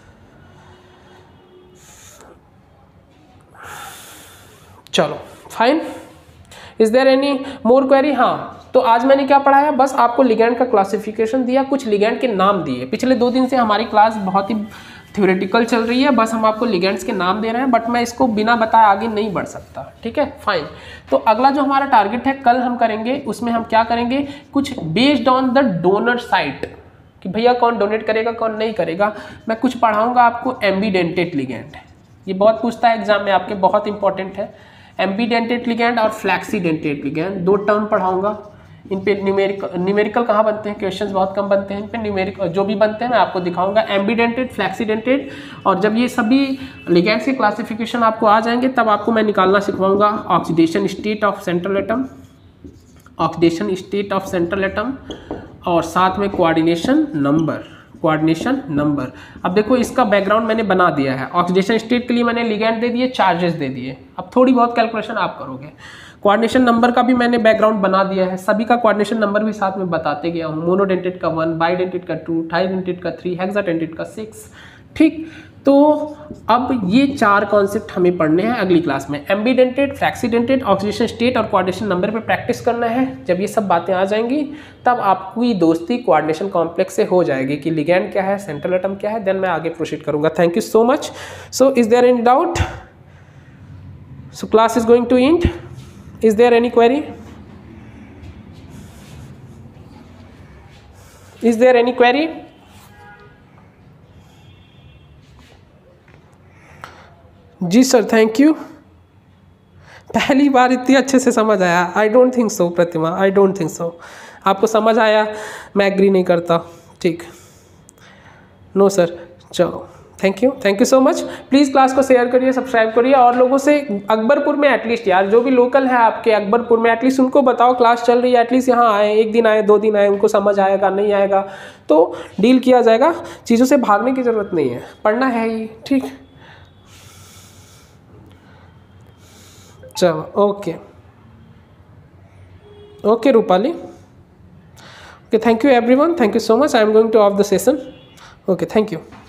चलो fine, is there any more query? हाँ, तो आज मैंने क्या पढ़ाया, बस आपको लिगैंड का क्लासिफिकेशन दिया, कुछ लिगैंड के नाम दिए। पिछले दो दिन से हमारी क्लास बहुत ही थ्योरेटिकल चल रही है, बस हम आपको लिगैंड्स के नाम दे रहे हैं, बट मैं इसको बिना बताए आगे नहीं बढ़ सकता, ठीक है, फाइन। तो अगला जो हमारा टारगेट है कल हम करेंगे, उसमें हम क्या करेंगे, कुछ based on the donor site, कि भैया कौन डोनेट करेगा कौन नहीं करेगा। मैं कुछ पढ़ाऊंगा आपको एम्बीडेंटेट लिगैंड, ये बहुत पूछता है एग्जाम में आपके, बहुत इंपॉर्टेंट है। एम्बीडेंटेट लिगैंड और फ्लैक्सीडेंटेट लिगैंड, दो टर्म पढ़ाऊंगा। इन पे न्यूमेरिकल न्यूमेरिकल कहाँ बनते हैं, क्वेश्चंस बहुत कम बनते हैं इन पे, न्यूमेरिकल जो भी बनते हैं मैं आपको दिखाऊंगा। एम्बीडेंटेट, फ्लैक्सीडेंटेट, और जब ये सभी लिगैंड्स के क्लासिफिकेशन आपको आ जाएंगे तब आपको मैं निकालना सिखवाऊंगा oxidation state of central atom, oxidation state of central atom, और साथ में कोऑर्डिनेशन नंबर, कोऑर्डिनेशन नंबर। अब देखो इसका बैकग्राउंड मैंने बना दिया है। ऑक्सीडेशन स्टेट के लिए मैंने लिगैंड दे दिए, चार्जेस दे दिए, अब थोड़ी बहुत कैलकुलेशन आप करोगे। कोऑर्डिनेशन नंबर का भी मैंने बैकग्राउंड बना दिया है, सभी का कोऑर्डिनेशन नंबर भी साथ में बताते गया हूँ। मोनोडेंटेट का वन, बाइडेंटेट का टू, ट्राइडेंटेट का थ्री, हेक्साडेंटेट का सिक्स, ठीक। तो अब ये चार कॉन्सेप्ट हमें पढ़ने हैं अगली क्लास में। एम्बीडेंटेट, फ्लैक्सीडेंटेट, ऑक्सीडेशन स्टेट और कोऑर्डिनेशन नंबर पे प्रैक्टिस करना है। जब ये सब बातें आ जाएंगी तब आपकी दोस्ती कोऑर्डिनेशन कॉम्प्लेक्स से हो जाएगी कि लिगैंड क्या है, सेंट्रल एटम क्या है, देन मैं आगे प्रोसीड करूँगा। Thank you so much. So is there any doubt? So class is going to end. Is there any query? Is there any query? जी सर, थैंक यू। पहली बार इतनी अच्छे से समझ आया। I don't think so Pratima, I don't think so. आपको समझ आया, मैं एग्री नहीं करता। ठीक, नो सर। चलो, thank you, thank you so much. Please class को शेयर करिए, सब्सक्राइब करिए, और लोगों से अकबरपुर में एटलीस्ट यार, जो भी लोकल है आपके अकबरपुर में, एटलीस्ट उनको बताओ क्लास चल रही है, एटलीस्ट यहाँ आए, एक दिन आए, दो दिन आए, उनको समझ आएगा नहीं आएगा तो डील किया जाएगा। चीज़ों से भागने की ज़रूरत नहीं है, पढ़ना है ही। ठीक, चलो, okay okay Rupali, okay, thank you everyone, thank you so much. I am going to off the session. Okay, thank you.